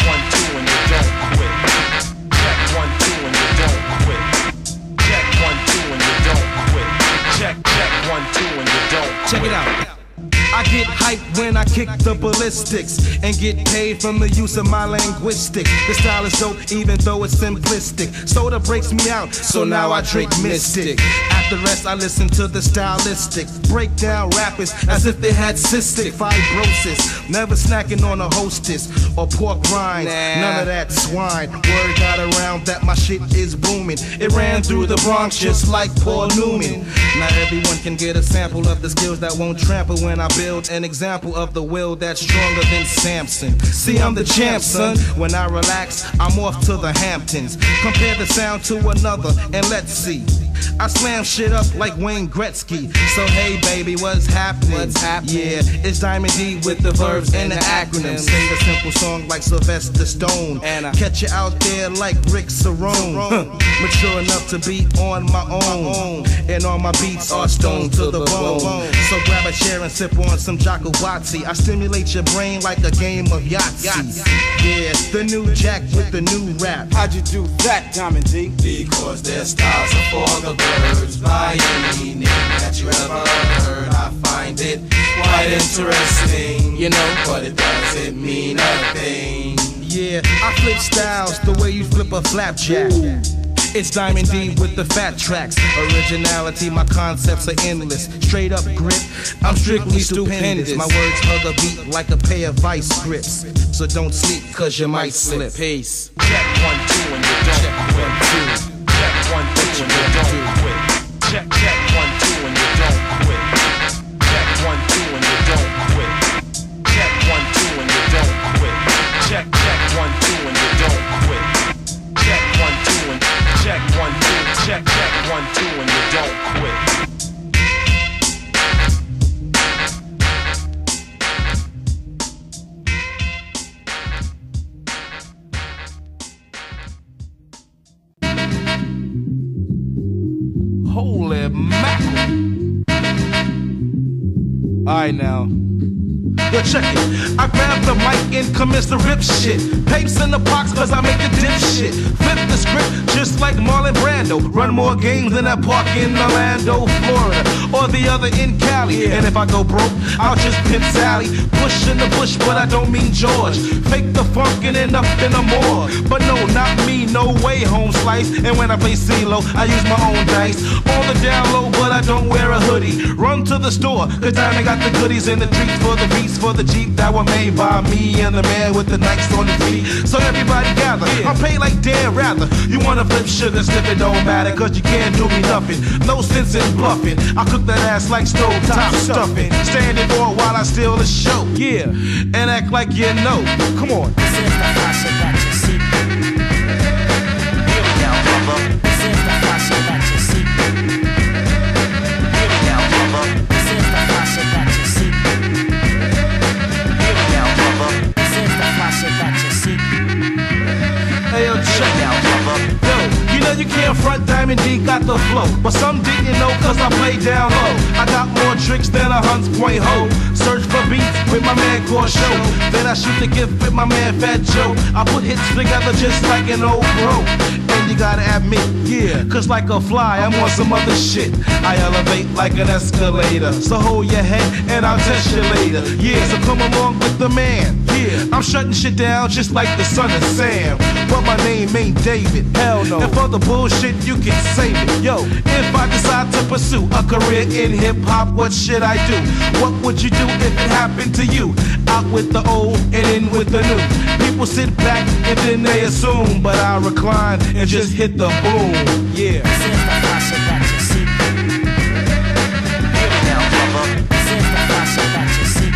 and you don't quit. Check 1, 2 and you don't quit. Check 1, 2 and you don't quit. Check 1, 2 and you don't quit. Check it out. I get hyped when I kick the ballistics and get paid from the use of my linguistics. The style is dope even though it's simplistic. Soda breaks me out, so now I drink Mystic. After rest, I listen to the stylistics. Break down rappers as if they had cystic fibrosis. Never snacking on a Hostess or pork rinds. None of that swine. Word got around that my shit is booming. It ran through the Bronx just like Paul Newman. Not everyone can get a sample of the skills that won't trample when I build an example of the will that's stronger than Samson. See, I'm the champ, son. When I relax, I'm off to the Hamptons. Compare the sound to another and let's see. I slam shit up like Wayne Gretzky. So hey baby, what's happening? Yeah, it's Diamond D with the verbs and the acronyms. Sing a simple song like Sylvester Stone, and I catch you out there like Rick Cerrone. Mature enough to be on my own, and all my beats are stone to the bone. So grab a chair and sip on some Jacobazzi. I stimulate your brain like a game of Yahtzee. Yeah, the new Jack with the new rap. How'd you do that, Diamond D? Because their styles are for the birds. By any name that you ever heard, I find it quite interesting, you know, but it doesn't mean a thing. Yeah, I flip styles the way you flip a flapjack. It's Diamond D with the fat tracks. Originality, my concepts are endless. Straight up grip, I'm strictly stupendous. My words hug a beat like a pair of vice grips. So don't sleep, cause you might slip. Peace. Check 1, 2 and you don't quit. Check 1, 2 and you don't quit. Check 1, 2 and you don't quit. Check 1, 2 and you don't quit. Check 1, 2 and you don't quit. Check 1, 2 and you don't quit. Check 1, 2 and check 1, 2. Check 1, 2 and you don't quit. Holy mackerel. Alright now, Yo, check it. I grab the mic and commence to rip shit. Papes in the box cause I make the dip shit. Flip the script just like Marlon Brando. Run more games than that park in Orlando, Florida, or the other in Cali. And if I go broke, I'll just pimp Sally. Push in the bush, but I don't mean George. Fake the funk and end up in a morgue. But no, not me, no way, home slice. And when I play CeeLo, I use my own dice. On the down low, but I don't wear a hoodie. Run to the store, cause Diamond got the goodies and the treats for the beats for the Jeep that were made by me and the man with the Nikes on his feet. So everybody gather, I'm paid like Dan Rather. You wanna flip sugar, slip it don't matter, cause you can't do me nothing. No sense in bluffing. I cook that ass like stove top stuffing. Standing for while I steal the show. Yeah, and act like you know. Come on. This is the fashion that you see. Hear me now, brother. This is the fashion that you see. Hear me now, brother. This is the fashion that you see. Hear me now, brother. This is the fashion that you see. Hey, yo, check out, brother. Yo, you know you can't front Diamond D got the flow, but some didn't know cause I play down low. I got more tricks than a Hunts Point hoe. Search for beats with my man Show. Then I shoot the gift with my man Fat Joe. I put hits together just like an old bro. And you gotta admit, yeah, cause like a fly, I'm on some other shit. I elevate like an escalator. So hold your head and I'll test you later. Yeah, so come along with the man. Yeah, I'm shutting shit down just like the son of Sam. But my name ain't David. Hell no. And for the bullshit, you can save it. Yo, if I decide to pursue a career in hip-hop, what should I do? What would you do if it happened to you? Out with the old and in with the new. People sit back and then they assume, but I recline and just hit the boom. Yeah. This is the fashion that you see. Hear me now, brother. This is the fashion that you see.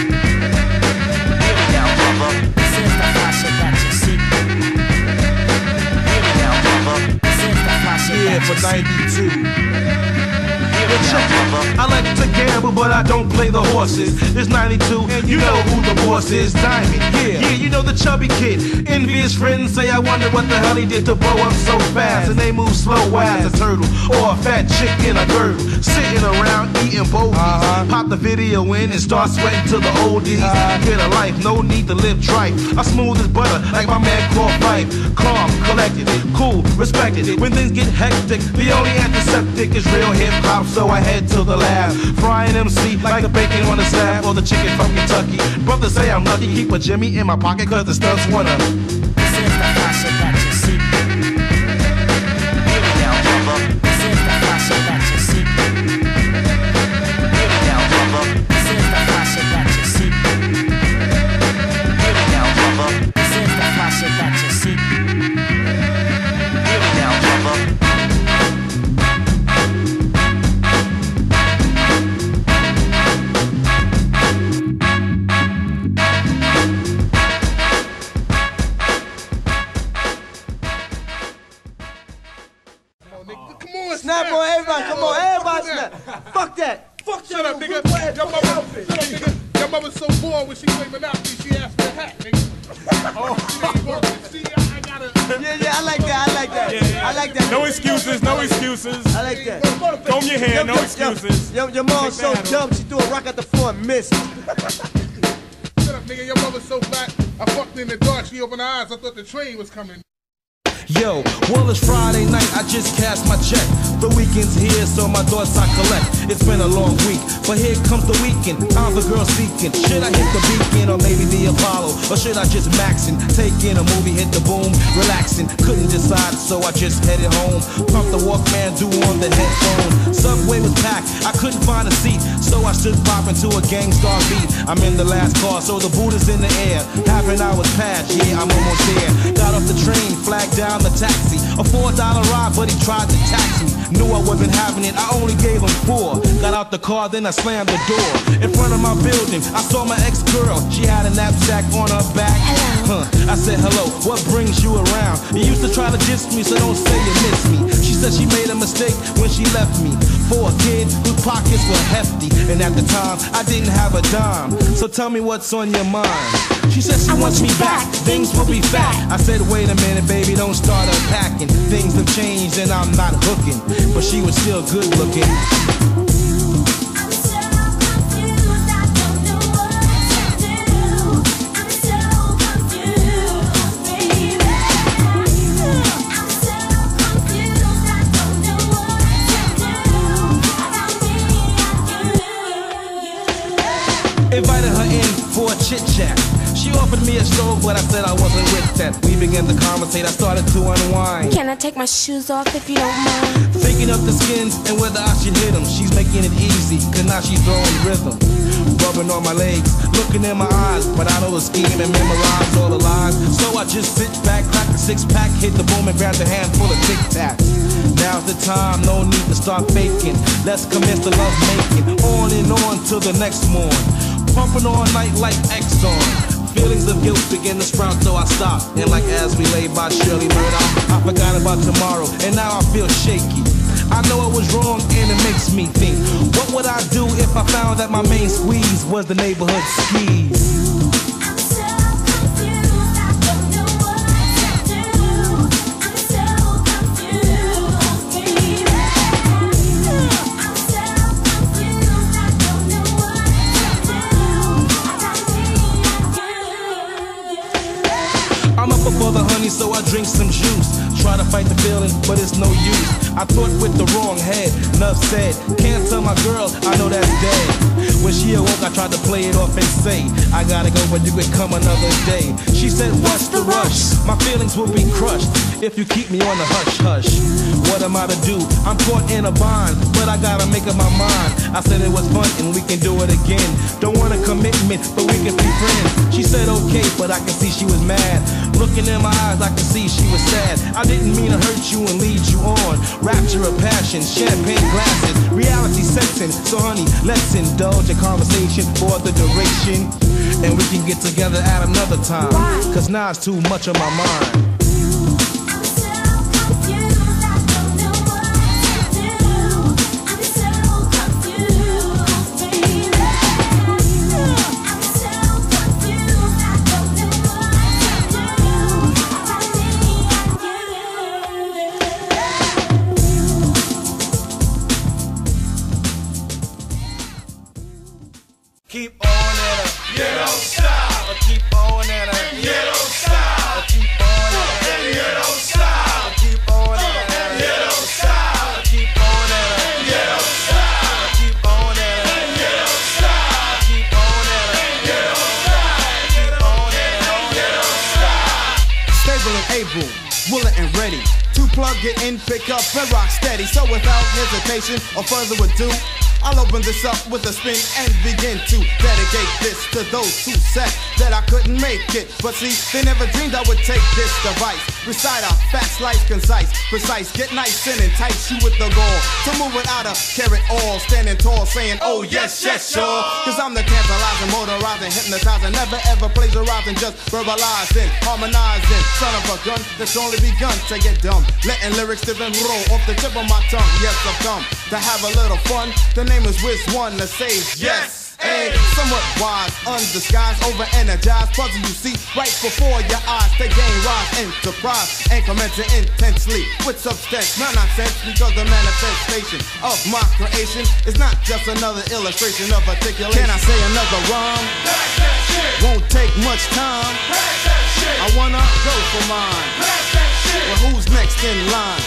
Hear me now, brother. This is the fashion that you see. Hear me now, brother. This is the fashion Yeah, that you for see. 92. I like to gamble, but I don't play the horses. It's 92, and you know who the boss is, Diamond. Yeah, you know the chubby kid. Envious friends say I wonder what the hell he did to blow up so fast. And they move slow as a turtle or a fat chick in a girdle. Sitting around eating bogies. Pop the video in and start sweating to the oldies. Get a life, no need to live tripe. I smooth as butter, like my man called Pipe. Calm, collected, cool, respected. When things get hectic, the only antiseptic is real hip-hop. So I head to the lab, frying MC like the bacon on the slab or the chicken from Kentucky. Brothers say I'm lucky, keep a Jimmy in my pocket cause the stunts wanna. This is the fashion that you see. Hear me now, brother. This is the fashion that you see. Hear me now, brother. This is the fashion that you see. Hear me now, brother. This is the fashion that you see. Hear me now, brother. Snap on everybody, come on, everybody snap. Fuck that. Fuck Shut up, nigga. Your Your mama, shut up, nigga. Your mama's so bored when she played Monopoly, she asked for a hat, nigga. See, I gotta. Yeah, I like that, I like that. Yeah. I like that. No excuses, no excuses. I like that. Comb your hair, no excuses. Your mom's so dumb, she threw a rock at the floor and missed. Shut up, nigga. Your mother's so flat. I fucked in the dark. She opened her eyes. I thought the train was coming. Yo, well it's Friday night, I just cashed my check. The weekend's here, so my thoughts I collect. It's been a long week, but here comes the weekend. I'm the girl seeking. Should I hit the Beacon or maybe the Apollo? Or should I just maxin', take in a movie, hit the boom, relaxing? Couldn't decide, so I just headed home. Pump the Walkman, do on the headphone. Subway was packed, I couldn't find a seat, so I stood popping to a Gangstar beat. I'm in the last car, so the boot is in the air. Half an hour's past, yeah, I'm almost there. Got off the train, flagged down the taxi. A $4 ride, but he tried to tax me. Knew I wasn't having it, I only gave him $4. Got out the car, then I slammed the door. In front of my building, I saw my ex-girl. She had a knapsack on her back. I said, hello, what brings you around? You used to try to diss me, so don't say you miss me. She said she made a mistake when she left me. For a kid whose pockets were hefty. And at the time, I didn't have a dime. So tell me what's on your mind. She said she wants me back, things will be fat. I said, wait a minute, baby, don't start unpacking. Things have changed and I'm not hooking. But she was still good looking. Invited her in for a chit chat. She offered me a stroke, but I said I wasn't with that. We began to conversate, I started to unwind. Can I take my shoes off if you don't mind? Thinking of the skins and whether I should hit them. She's making it easy, cause now she's throwing rhythm. Rubbing on my legs, looking in my eyes, but I know the scheme and memorize all the lies. So I just sit back, crack the six-pack, hit the boom and grab the handful of Tic Tacs. Now's the time, no need to start faking. Let's commence the love making, on and on till the next morn. Pumping all night like Exxon. Feelings of guilt begin to sprout, so I stop. And like as we lay by Shirley Murder, I forgot about tomorrow, and now I feel shaky. I know I was wrong, and it makes me think, what would I do if I found that my main squeeze was the neighborhood skis? I'm up for the honey, so I drink some juice. Try to fight the feeling, but it's no use. I thought with the wrong head, enough said. Can't tell my girl, I know that's dead. When she awoke, I tried to play it off and say, I gotta go, but you could come another day. She said, what's the rush? My feelings will be crushed if you keep me on the hush-hush. What am I to do? I'm caught in a bind, but I gotta make up my mind. I said it was fun and we can do it again. Don't want a commitment, but we can be friends. She said okay, but I can see she was mad. Looking in my eyes, I can see she was sad. I didn't mean to hurt you and lead you on. Rapture of passion, champagne glasses, reality sets in. So honey, let's indulge in conversation for the duration. And we can get together at another time. Cause now it's too much on my mind. Keep on at her, you don't stop. Keep on at her, you don't stop. Keep on at her, you don't stop. Keep on at her, you don't stop. Keep on at her, you don't stop. Keep on at her, you don't stop. Keep on at her, you don't stop. Keep on at her, you don't stop. Stable and able, willing and ready to plug it in, pick up and rock steady. So without hesitation or further ado, I'll open this up with a spin and begin to dedicate this to those who said that I couldn't make it. But see, they never dreamed I would take this device. Recite our facts, life concise, precise, get nice and entice you with the goal to move without a carrot all, standing tall, saying, oh yes, yes, sure. Cause I'm the tantalizing, motorizing, hypnotizing, never ever plagiarizing, just verbalizing, harmonizing. Son of a gun that's only begun to get dumb, letting lyrics tip and roll off the tip of my tongue. Yes, I've come to have a little fun. The name is Wiz One to say yes. Hey, somewhat wise, undisguised, over-energized, puzzle you see right before your eyes. They gain rise, enterprise, incrementing intensely with substance, not nonsense, because the manifestation of my creation is not just another illustration of articulation. Can I say another rhyme? Won't take much time. I wanna go for mine. Well, who's next in line?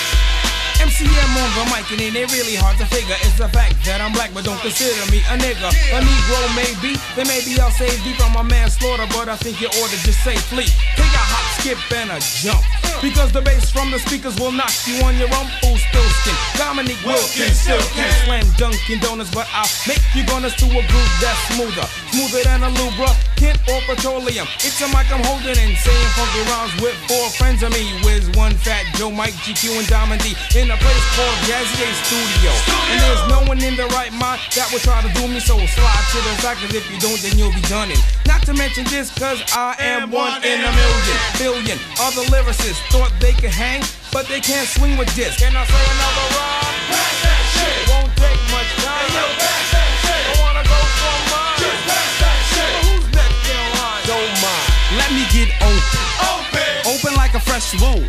MCM on the mic and it ain't really hard to figure. It's the fact that I'm black, but don't consider me a nigga. A Negro maybe, then maybe I'll say deep from my manslaughter, but I think you ought to just say flee. Take a hop, skip, and a jump, because the bass from the speakers will knock you on your rump. Still skin, Dominique Wilkins, still can't slam Dunkin' Donuts, but I'll make you gonna do a groove that's smoother than a Lubra, Kent or petroleum. It's a mic I'm holding and saying funky rhymes with four friends of me. Wiz One, Fat Joe, Mike, GQ, and Diamond D in a place called Jazzy A Studio. And there's no one in the right mind that would try to do me, so slide to the side, cause if you don't, then you'll be done in. Not to mention this, cause I am one in a billion. Other lyricists thought they could hang, but they can't swing with this. Can I say another rhyme? Pass that shit. Won't take much time. Hey, yo, pass that shit. I wanna go for mine. Just pass that shit. Well, who's next in line? Don't mind. Let me get open. Open like a fresh wound. And if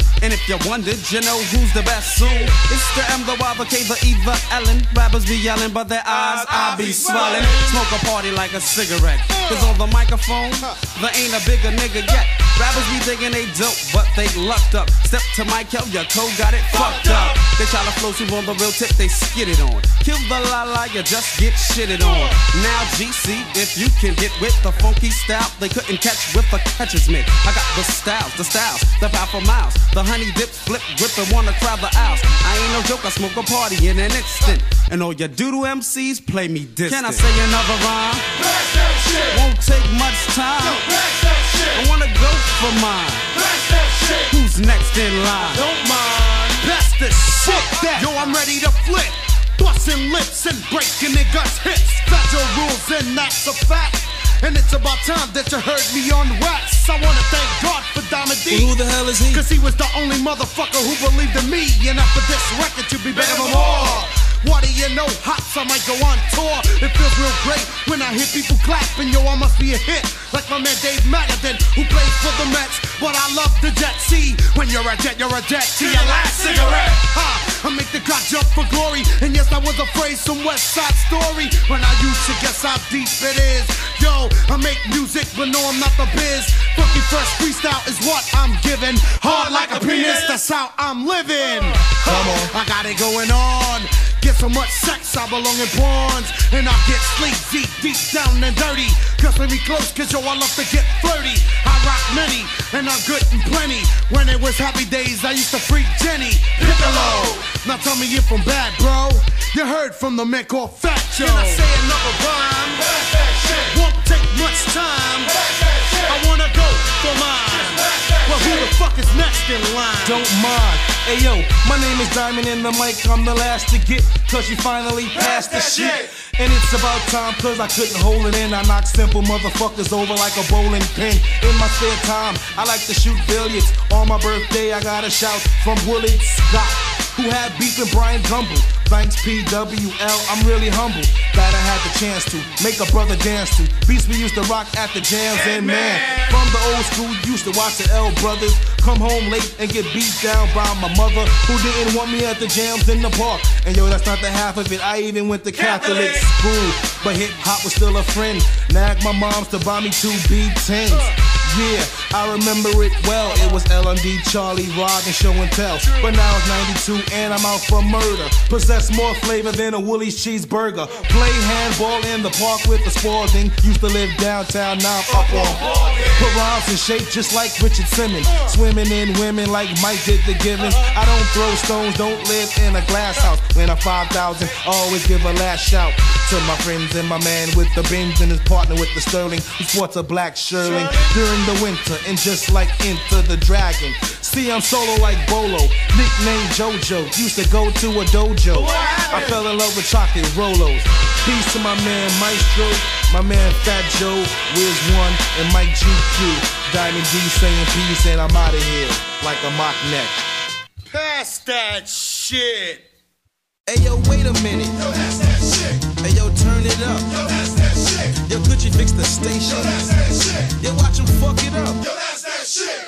if you wondered, you know who's the best soon. It's the M, the Y, the K, the E, the Ellen. Rappers be yelling, but their eyes, I be swelling. Smoke a party like a cigarette. Cause on the microphone, there ain't a bigger nigga yet. Rappers be thinking they dope, but they lucked up. Step to Mike, your code got it fucked up. They try to flow through on the real tip, they skid it on. Kill the la-la, you just get shitted on. Now GC, if you can get with the funky style, they couldn't catch with the catcher's mitt. I got the styles, the power for miles. The honey dips, flip, grip, and wanna crowd the aisles. I ain't no joke, I smoke a party in an instant. And all your doodle MCs play me distant. Can I say another rhyme? Back that shit. Won't take much time. Yo, back that shit. I wanna go for mine. Back that shit. Who's next in line? Don't mind. Pass the shit. Yo, I'm ready to flip. Busting lips and breaking niggas' hips. Federal rules and that's a fact. And it's about time that you heard me on wax. I wanna thank God for Diamond D. Well, who the hell is he? Cause he was the only motherfucker who believed in me. And after this record to be better than more. What do you know? Hops, I might go on tour. It feels real great when I hear people clapping. Yo, I must be a hit. Like my man Dave Magadan, who plays for the Mets. But I love the Jet C. When you're a jet to your last cigarette. I make the God jump for glory. And yes, I was afraid some West Side Story. When I used to guess how deep it is. Yo, I make music, but no, I'm not the biz. Funky fresh freestyle is what I'm giving. Hard like a penis, that's how I'm living. Come on, I got it going on. Get so much sex, I belong in pawns. And I get sleep deep down and dirty. Cause let me close, cause yo, I love to get flirty. I rock many, and I'm good and plenty. When it was happy days, I used to freak Jenny Piccolo. Now tell me if I'm bad, bro. You heard from the man called Fat Joe. Can I say another rhyme? Back that shit. Won't take much time. Back that shit. I wanna go for mine. Well, who the fuck is next in line? Don't mind. Hey yo, my name is Diamond in the mic, I'm the last to get. Cause you finally passed the shit. And it's about time, cause I couldn't hold it in. I knock simple motherfuckers over like a bowling pin. In my spare time, I like to shoot billiards. On my birthday, I got a shout from Willard Scott, who had beef with Brian Gumble. Thanks PWL, I'm really humble that I had the chance to make a brother dance to beats we used to rock at the jams. And man, from the old school, used to watch the L Brothers come home late and get beat down by my mother, who didn't want me at the jams in the park. And yo, that's not the half of it, I even went to Catholic school, but hip-hop was still a friend. Nagged my moms to buy me 2 B10s. Yeah, I remember it well. It was LMD, Charlie, Rod, and Show and Tell. But now it's 92 and I'm out for murder. Possess more flavor than a Woolie's cheeseburger. Play handball in the park with the Spalding. Used to live downtown, now I'm up on. Put rhymes in shape just like Richard Simmons. Swimming in women like Mike did the Givens. I don't throw stones, don't live in a glass house. When I'm 5,000, always give a last shout to my friends and my man with the Benz and his partner with the Sterling, who sports a black Sherling during the winter. And just like Enter the Dragon, see I'm solo like Bolo, nickname JoJo. Used to go to a dojo. I fell in love with chocolate Rolos. Peace to my man Maestro, my man Fat Joe, Wiz One, and Mike GQ. Diamond D saying peace and I'm out of here like a mock neck. Pass that shit. Hey yo, wait a minute. Yo, that's that shit. Hey yo, turn it up. Yo, that's that shit. Yo, could you fix the station? Yo, that's that shit. Yo, watch him fuck it up. Yo, that's that shit.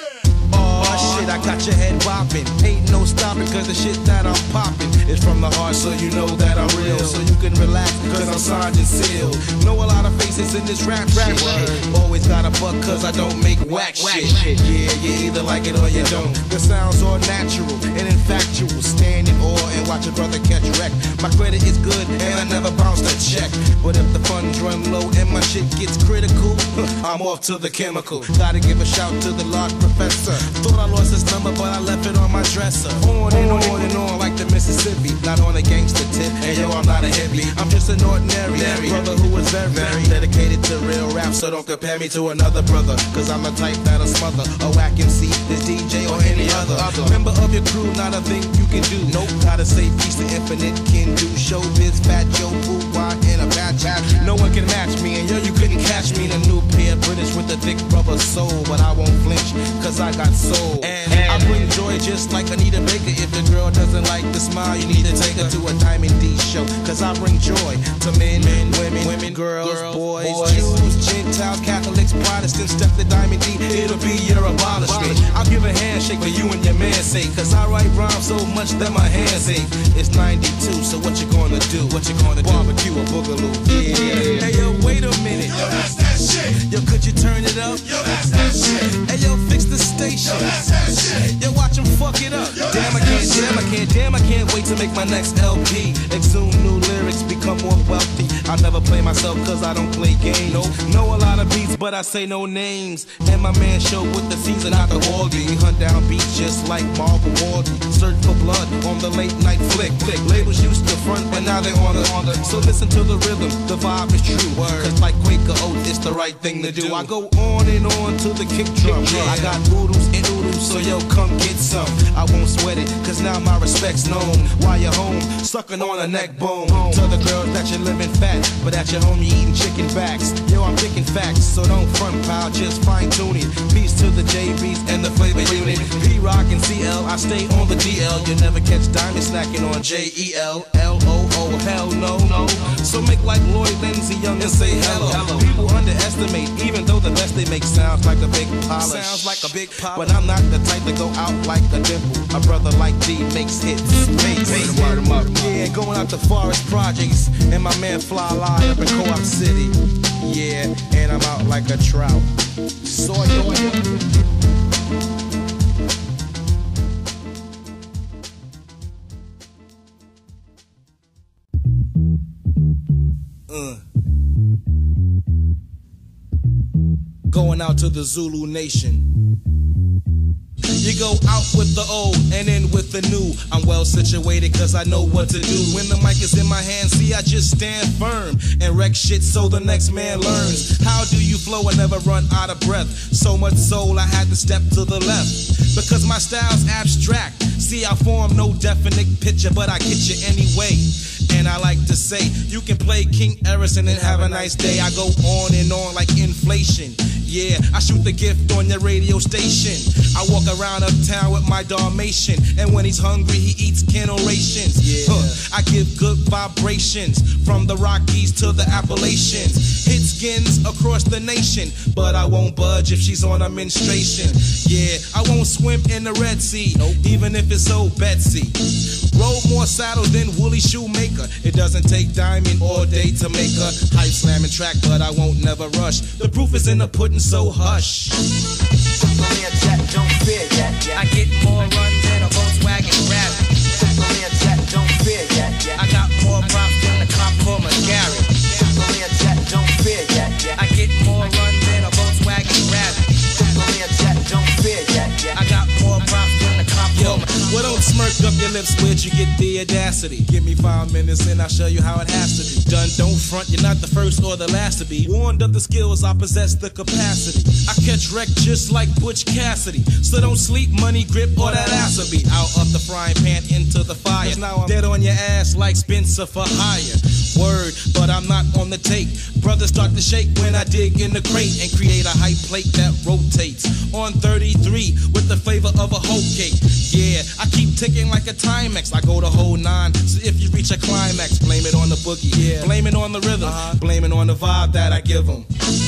Oh shit, I got your head bopping. Ain't no stopping, cause the shit that I'm popping is from the heart, so you know that I'm real. So you can relax, cause I'm signed and sealed. Know a lot of faces in this rap shit. Always got a buck, cause I don't make whack shit. Yeah, you either like it or you don't. The sounds are natural and infactual. Stand in awe and watch a brother catch wreck. My credit is good and I never bounce a check. But if the funds run low and my shit gets critical, I'm off to the chemical. Gotta give a shout to the Lord Professor. Thought I lost his number, but I left it on my dresser. On and on like the Mississippi. Not on a gangster tip, and yo, I'm not a hippie. I'm just an ordinary brother who is very dedicated to real rap. So don't compare me to another brother, cause I'm the type that'll smother a whack MC, this DJ or any other member of your crew. Not a thing you can do. Nope, gotta say peace to infinite can do. Showbiz, Fat Joe, Boo, why in a bad chat. No one can match me, and yo, you couldn't catch me in a new pair British with a thick rubber soul. But I won't flinch, cause I got soul. And I bring joy just like Anita Baker. If the girl doesn't like the smile, you need to take her to a Diamond D show. Cause I bring joy to men, women, girls, boys, Jews, Gentiles, Catholics, Protestants. Step to Diamond D, it'll be your abolishment. I'll give a handshake for you and your man say, cause I write rhymes so much that my hands ache. It's 92, so what you gonna do? What you gonna do? Barbecue or boogaloo? Yeah. Hey yo, wait a minute. Yo, that's that shit. Yo, could you turn it up? Yo, that's that shit. Hey yo, fix the station. Yo, that's that shit. Yo, watch them fuck it up. Yo, damn, I can't wait to make my next LP. Exhume new lyrics, become more wealthy. I never play myself cause I don't play games. Nope. Know a lot of beats, but I say no names. And my man show with the season out the orgy. We hunt down beats just like Marvel Wardy. Search for blood on the late night flick. Labels used to front, but now they on the. So listen to the rhythm, the vibe is true. Cause like Quaker Oats, it's the right thing to do. I go on and on to the kick drum. I got oodles and oodles, so yo, come get some. I won't sweat it, cause now my respect's known. While you're home, sucking on a neck bone. Tell the girls that you're living fat, but at your home you eating chicken backs. Yo, I'm picking facts, so don't front pile, just fine tune it. Peace to the JBs and the flavor unit. P-Rock and CL, I stay on the DL. You never catch Diamond snacking on JEL. LOO, hell no. So make like Lloyd Lindsay Young and say hello. People underestimate, even though the best they make sounds like a big polish. But I'm not the type to go out like a dimple. A brother like D makes hits. Word 'em up. Yeah, going out to Forest Projects, and my man Fly Lie up in Co-op City. Yeah, and I'm out like a trout. Going out to the Zulu Nation. You go out with the old and in with the new. I'm well situated cause I know what to do. When the mic is in my hand, see I just stand firm and wreck shit so the next man learns. How do you flow and never run out of breath? So much soul I had to step to the left. Because my style's abstract. See I form no definite picture, but I get you anyway. And I like to say, you can play King Harrison and have a nice day. I go on and on like inflation. Yeah, I shoot the gift on your radio station. I walk around uptown with my Dalmatian, and when he's hungry, he eats Kennel rations. I give good vibrations from the Rockies to the Appalachians. Hit skins across the nation, but I won't budge if she's on a menstruation. Yeah, I won't swim in the Red Sea, even if it's old Betsy. Roll more saddles than Woolly Shoemaker. It doesn't take diamond all day to make a hype slamming track, but I won't never rush. The proof is in the pudding, so hush. Don't fear that, yeah. I get more runs than a Volkswagen Rabbit. Don't fear that, yeah. I got more props than the cop for Mascari. Don't fear that, yeah. I get more runs than a Volkswagen Rabbit. Don't fear that, yeah. I got more props than the cop for Mascari. Well, don't smirk up your lips, where'd you get the audacity? Give me 5 minutes and I'll show you how it has to be done. Don't front, you're not the first or the last to be warned of the skills, I possess the capacity. I catch wreck just like Butch Cassidy. So don't sleep, money grip, or that ass will be out of the frying pan into the fire. Now I'm dead on your ass like Spencer for hire. Word, but I'm not on the tape. Brothers start to shake when I dig in the crate and create a hype plate that rotates. On 33 with the flavor of a whole cake. Yeah, I keep ticking like a Timex. I go the whole 9. So if you reach a climax, blame it on the boogie. Yeah, blame it on the rhythm. Blame it on the vibe that I give them.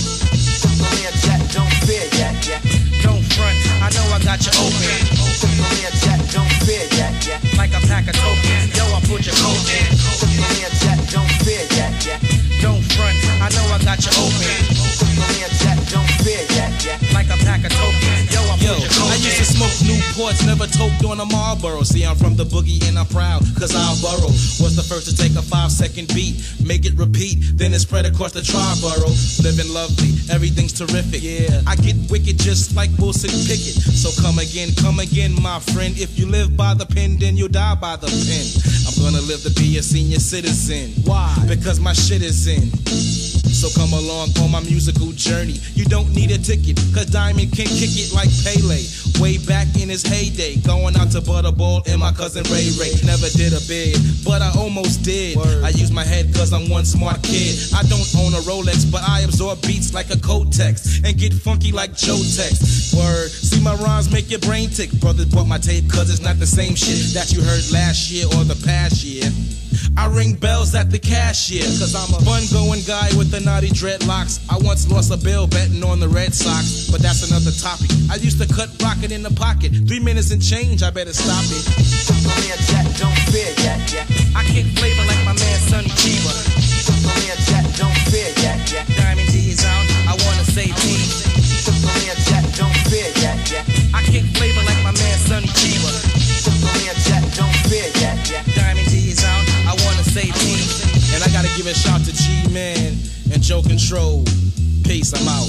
Don't fear that, yeah. Don't front, I know I got you open. Don't fear that, yeah. Like a pack of tokens, yo, I put your coat in. Don't fear that, yeah. Don't front, I know I got you open. Don't fear that, yeah. Like a pack of tokens, yo, I put your coat in. I used to smoke Newports, never toked on a Marlboro. See, I'm from the boogie and I'm proud, cause I'll borrow. Was the first to take a 5-second beat, make it repeat, then it spread across the tri-borough. Living lovely, everything's terrific. Yeah, I get wicked just like Wilson Pickett. So come again, my friend. If you live by the pen, then you'll die by the pen. I'm gonna live to be a senior citizen. Why? Because my shit is in. So come along on my musical journey. You don't need a ticket, cause Diamond can kick it like Pele. Way back in his heyday, going out to Butterball and my cousin Ray Ray. Never did a bid, but I almost did. I use my head cause I'm one smart kid. I don't own a Rolex, but I absorb beats like a Kotex and get funky like Joe Tex. Word, see my rhymes make your brain tick. Brothers bought my tape cause it's not the same shit that you heard last year or the past year. I ring bells at the cashier, cause I'm a fun-going guy with the naughty dreadlocks. I once lost a bill betting on the Red Sox, but that's another topic. I used to cut rocket in the pocket. 3 minutes and change, I better stop it. Don't fear, I kick flavor like my man Sonny Chiba. don't fear, Diamond D is out, I wanna say peace. don't fear, I kick flavor like my man Sonny Chiba. don't fear, Diamond D is out, I wanna say peace. And I gotta give a shout to G-Man and Joe Control. Peace, I'm out.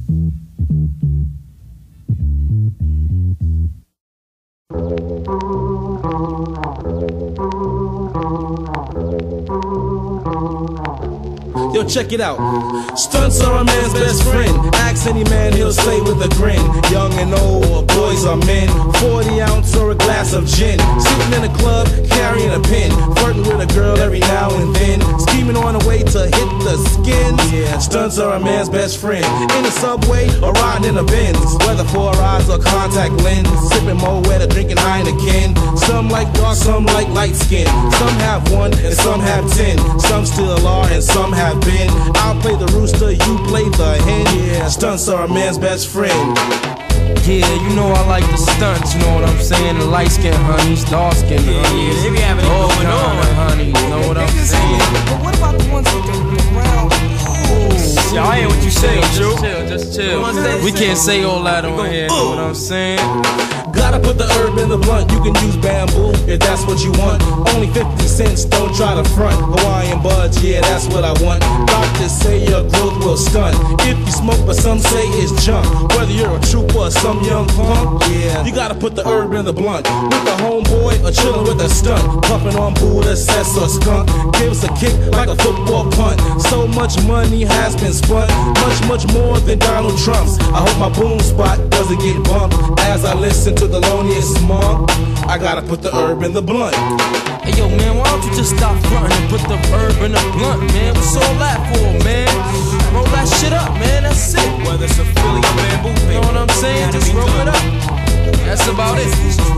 Yo, check it out. Stunts are a man's best friend. Ask any man, he'll say with a grin. Young and old, boys are men. 40 ounce or a glass of gin. Sitting in a club, carrying a pin. Flirting with a girl every now and then. Scheming on a way to hit the skins. Yeah, stunts are a man's best friend. In a subway or riding in a Benz. Whether 4 eyes or contact lens. Sipping Mo Wet or drinking Heineken. Some like dark, some like light skin. Some have 1 and some have 10. Some still are and some have been. I'll play the rooster, you play the hen. Yeah, stunts are a man's best friend. Yeah, you know I like the stunts, you know what I'm saying? The light skin honeys, dark skin honeys. they be having it going on. Honeys, you know what I'm saying? But what about the ones with the round? Y'all hear what you say, just chill. We can't say all that on here, you know what I'm saying? Gotta put the herb in the blunt. You can use bamboo if that's what you want. Only 50 cents, don't try to front. Hawaiian buds, yeah, that's what I want. Doctors say your growth will stunt if you smoke, but some say it's junk. Whether you're a trooper or some young punk, yeah, you gotta put the herb in the blunt. With a homeboy or chillin' with a stunt. Puffin' on Buddha, cess or skunk. Gives a kick like a football punt. So much money has been spun. Much more than Donald Trump's. I hope my boom spot doesn't get bumped as I listen to the loneliest monk. I gotta put the herb in the blunt. Hey yo man, why don't you just stop frontin' and put the herb in the blunt, man? What's all that for, man? Roll that shit up, man, that's it. Whether it's a Philly or bamboo, you know what I'm saying? Just roll it up. That's about it.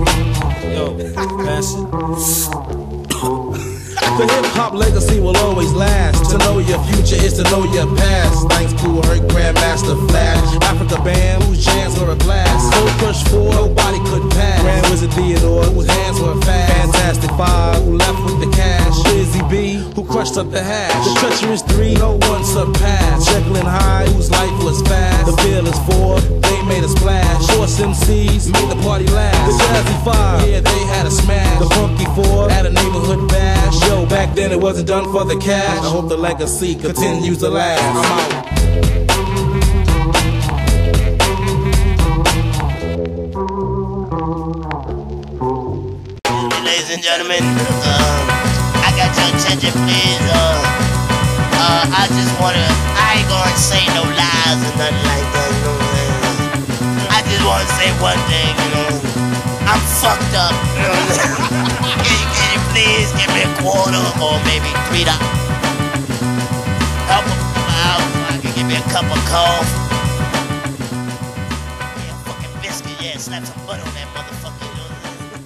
Yo, pass it. The hip-hop legacy will always last. To know your future is to know your past. Thanks to her Grandmaster Flash, Africa Band, whose jams were a blast. Cold Crush 4, nobody could pass. Grand Wizard Theodore, whose hands were fast. Fantastic 5, who left with the cash. Busy B, who crushed up the hash. The Treacherous 3, no one surpassed. Jekyll and Hyde, whose life was fast. The Fearless 4, they made a splash. Force MCs made the party last. The Jazzy 5, yeah, they had a smash. The Funky 4 had a neighborhood bash. Yo, back then it wasn't done for the cash. I hope the legacy continues to last. I'm out. Ladies and gentlemen, I got your attention, please. I just I ain't gonna say no lies or nothing like that, you know what I'm saying? I just wanna say one thing, you know. I'm fucked up, you know what I'm saying? Can you please give me a quarter or maybe $3? Help me out so I can give me a cup of coffee. Yeah, fucking biscuit, yeah, slap some butter on that motherfucker, you know what I'm saying?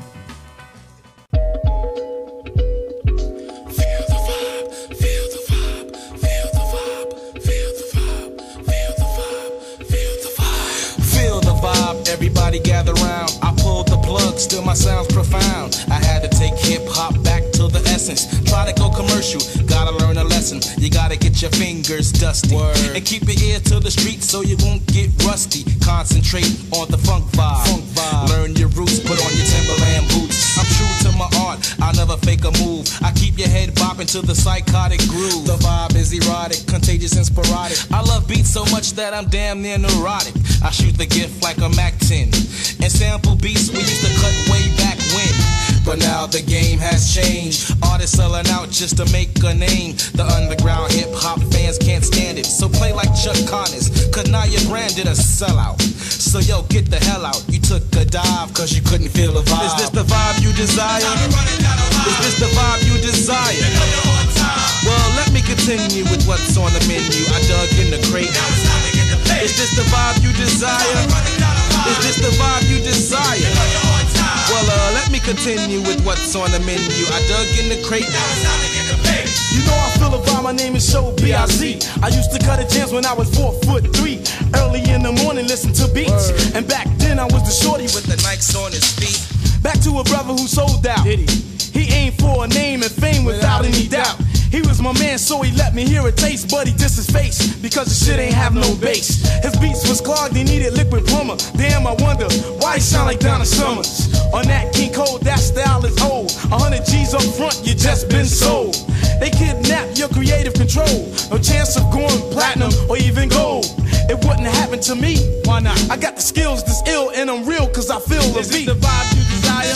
Everybody gather round. I pulled the plug, still my sound's profound. I had to take hip-hop back to the essence. Try to go commercial, gotta learn a lesson. You gotta get your fingers dusty. And keep your ear to the street so you won't get rusty. Concentrate on the funk vibe. Learn your roots, put on your Timberland boots. I'm true to my art, I'll never fake a move. I keep your head bopping to the psychotic groove. The vibe is erotic, contagious and sporadic. I love beats so much that I'm damn near neurotic. I shoot the gift like a Mac 10 and sample beats we used to cut way back when. But now the game has changed. Artists selling out just to make a name. The underground hip-hop fans can't stand it. So play like Chuck Connors, cause now your brand did a sellout. So yo, get the hell out. You took a dive cause you couldn't feel the vibe. Is this the vibe you desire? Is this the vibe you desire? Well, let me continue with what's on the menu. I dug in the crate. Is this the vibe you desire? Is this the vibe you desire? Well, let me continue with what's on the menu. I dug in the crate. Now it's time to get the bait. You know I feel a vibe, my name is H0P. I used to cut a jams when I was 4'3". Early in the morning, listen to beats. And back then I was the shorty with the Nikes on his feet. Back to a brother who sold out. He aimed for a name and fame without any doubt. He was my man, so he let me hear a taste, but he dissed his face because the shit ain't have no bass. His beats was clogged, he needed liquid plumber. Damn, I wonder why he sound like Donna Summers. On that King Cole, that style is old. 100 G's up front, you just been sold. They kidnap your creative control. No chance of going platinum or even gold. It wouldn't happen to me. Why not? I got the skills this ill and I'm real cause I feel the beat. Is it the vibe you desire? Is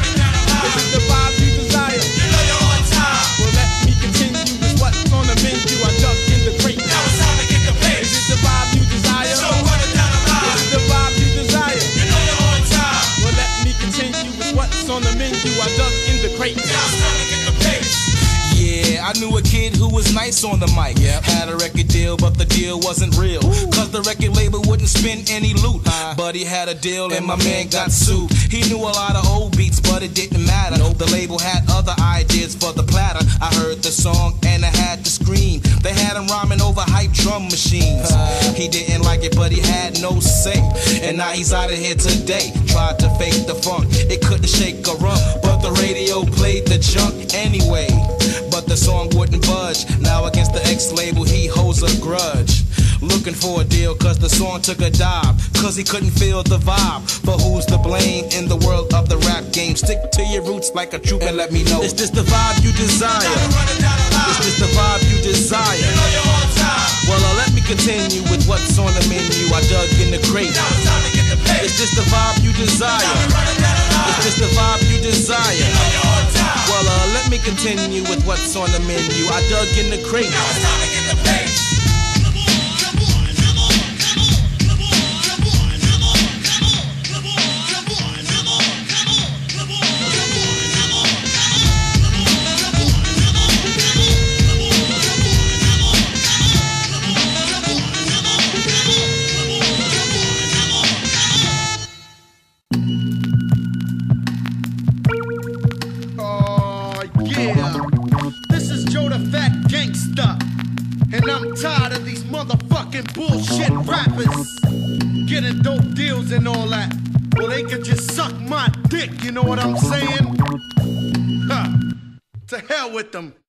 it the vibe you desire? You know you're on time. Well, let me continue with what's on the menu. I ducked in the crate. Now it's time to get the pay. Is it the vibe you desire? So run it down the line. Is it the vibe you desire? You know you're on time. Well, let me continue with what's on the menu. I ducked in the crate. Now it's time to get the pay. Yeah, I knew a kid who was nice on the mic. Had a record deal, but the deal wasn't real. Cause the record label wouldn't spend any loot. But he had a deal and my man got sued. He knew a lot of old beats, but it didn't matter. The label had other ideas for the platter. I heard the song and I had to scream. They had him rhyming over hype drum machines. He didn't like it, but he had no say. And now he's out of here today. Tried to fake the funk, it couldn't shake a rump. But the radio played the junk anyway. But the song wouldn't budge. Now against the X label he holds a grudge. Looking for a deal cause the song took a dive. Cause he couldn't feel the vibe. But who's to blame in the world of the rap game? Stick to your roots like a troop and let me know. Is this the vibe you desire? Is this the vibe you desire? You know you're on time. Well, let me continue with what's on the menu. I dug in the crate. Now it's time to get the pay. Is this the vibe you desire? Is this the vibe you desire? You know you're on time. Well, let me continue with what's on the menu. I dug in the crate. Now it's time to get the pay. And I'm tired of these motherfucking bullshit rappers getting dope deals and all that. Well, they could just suck my dick, you know what I'm saying? Huh. To hell with them.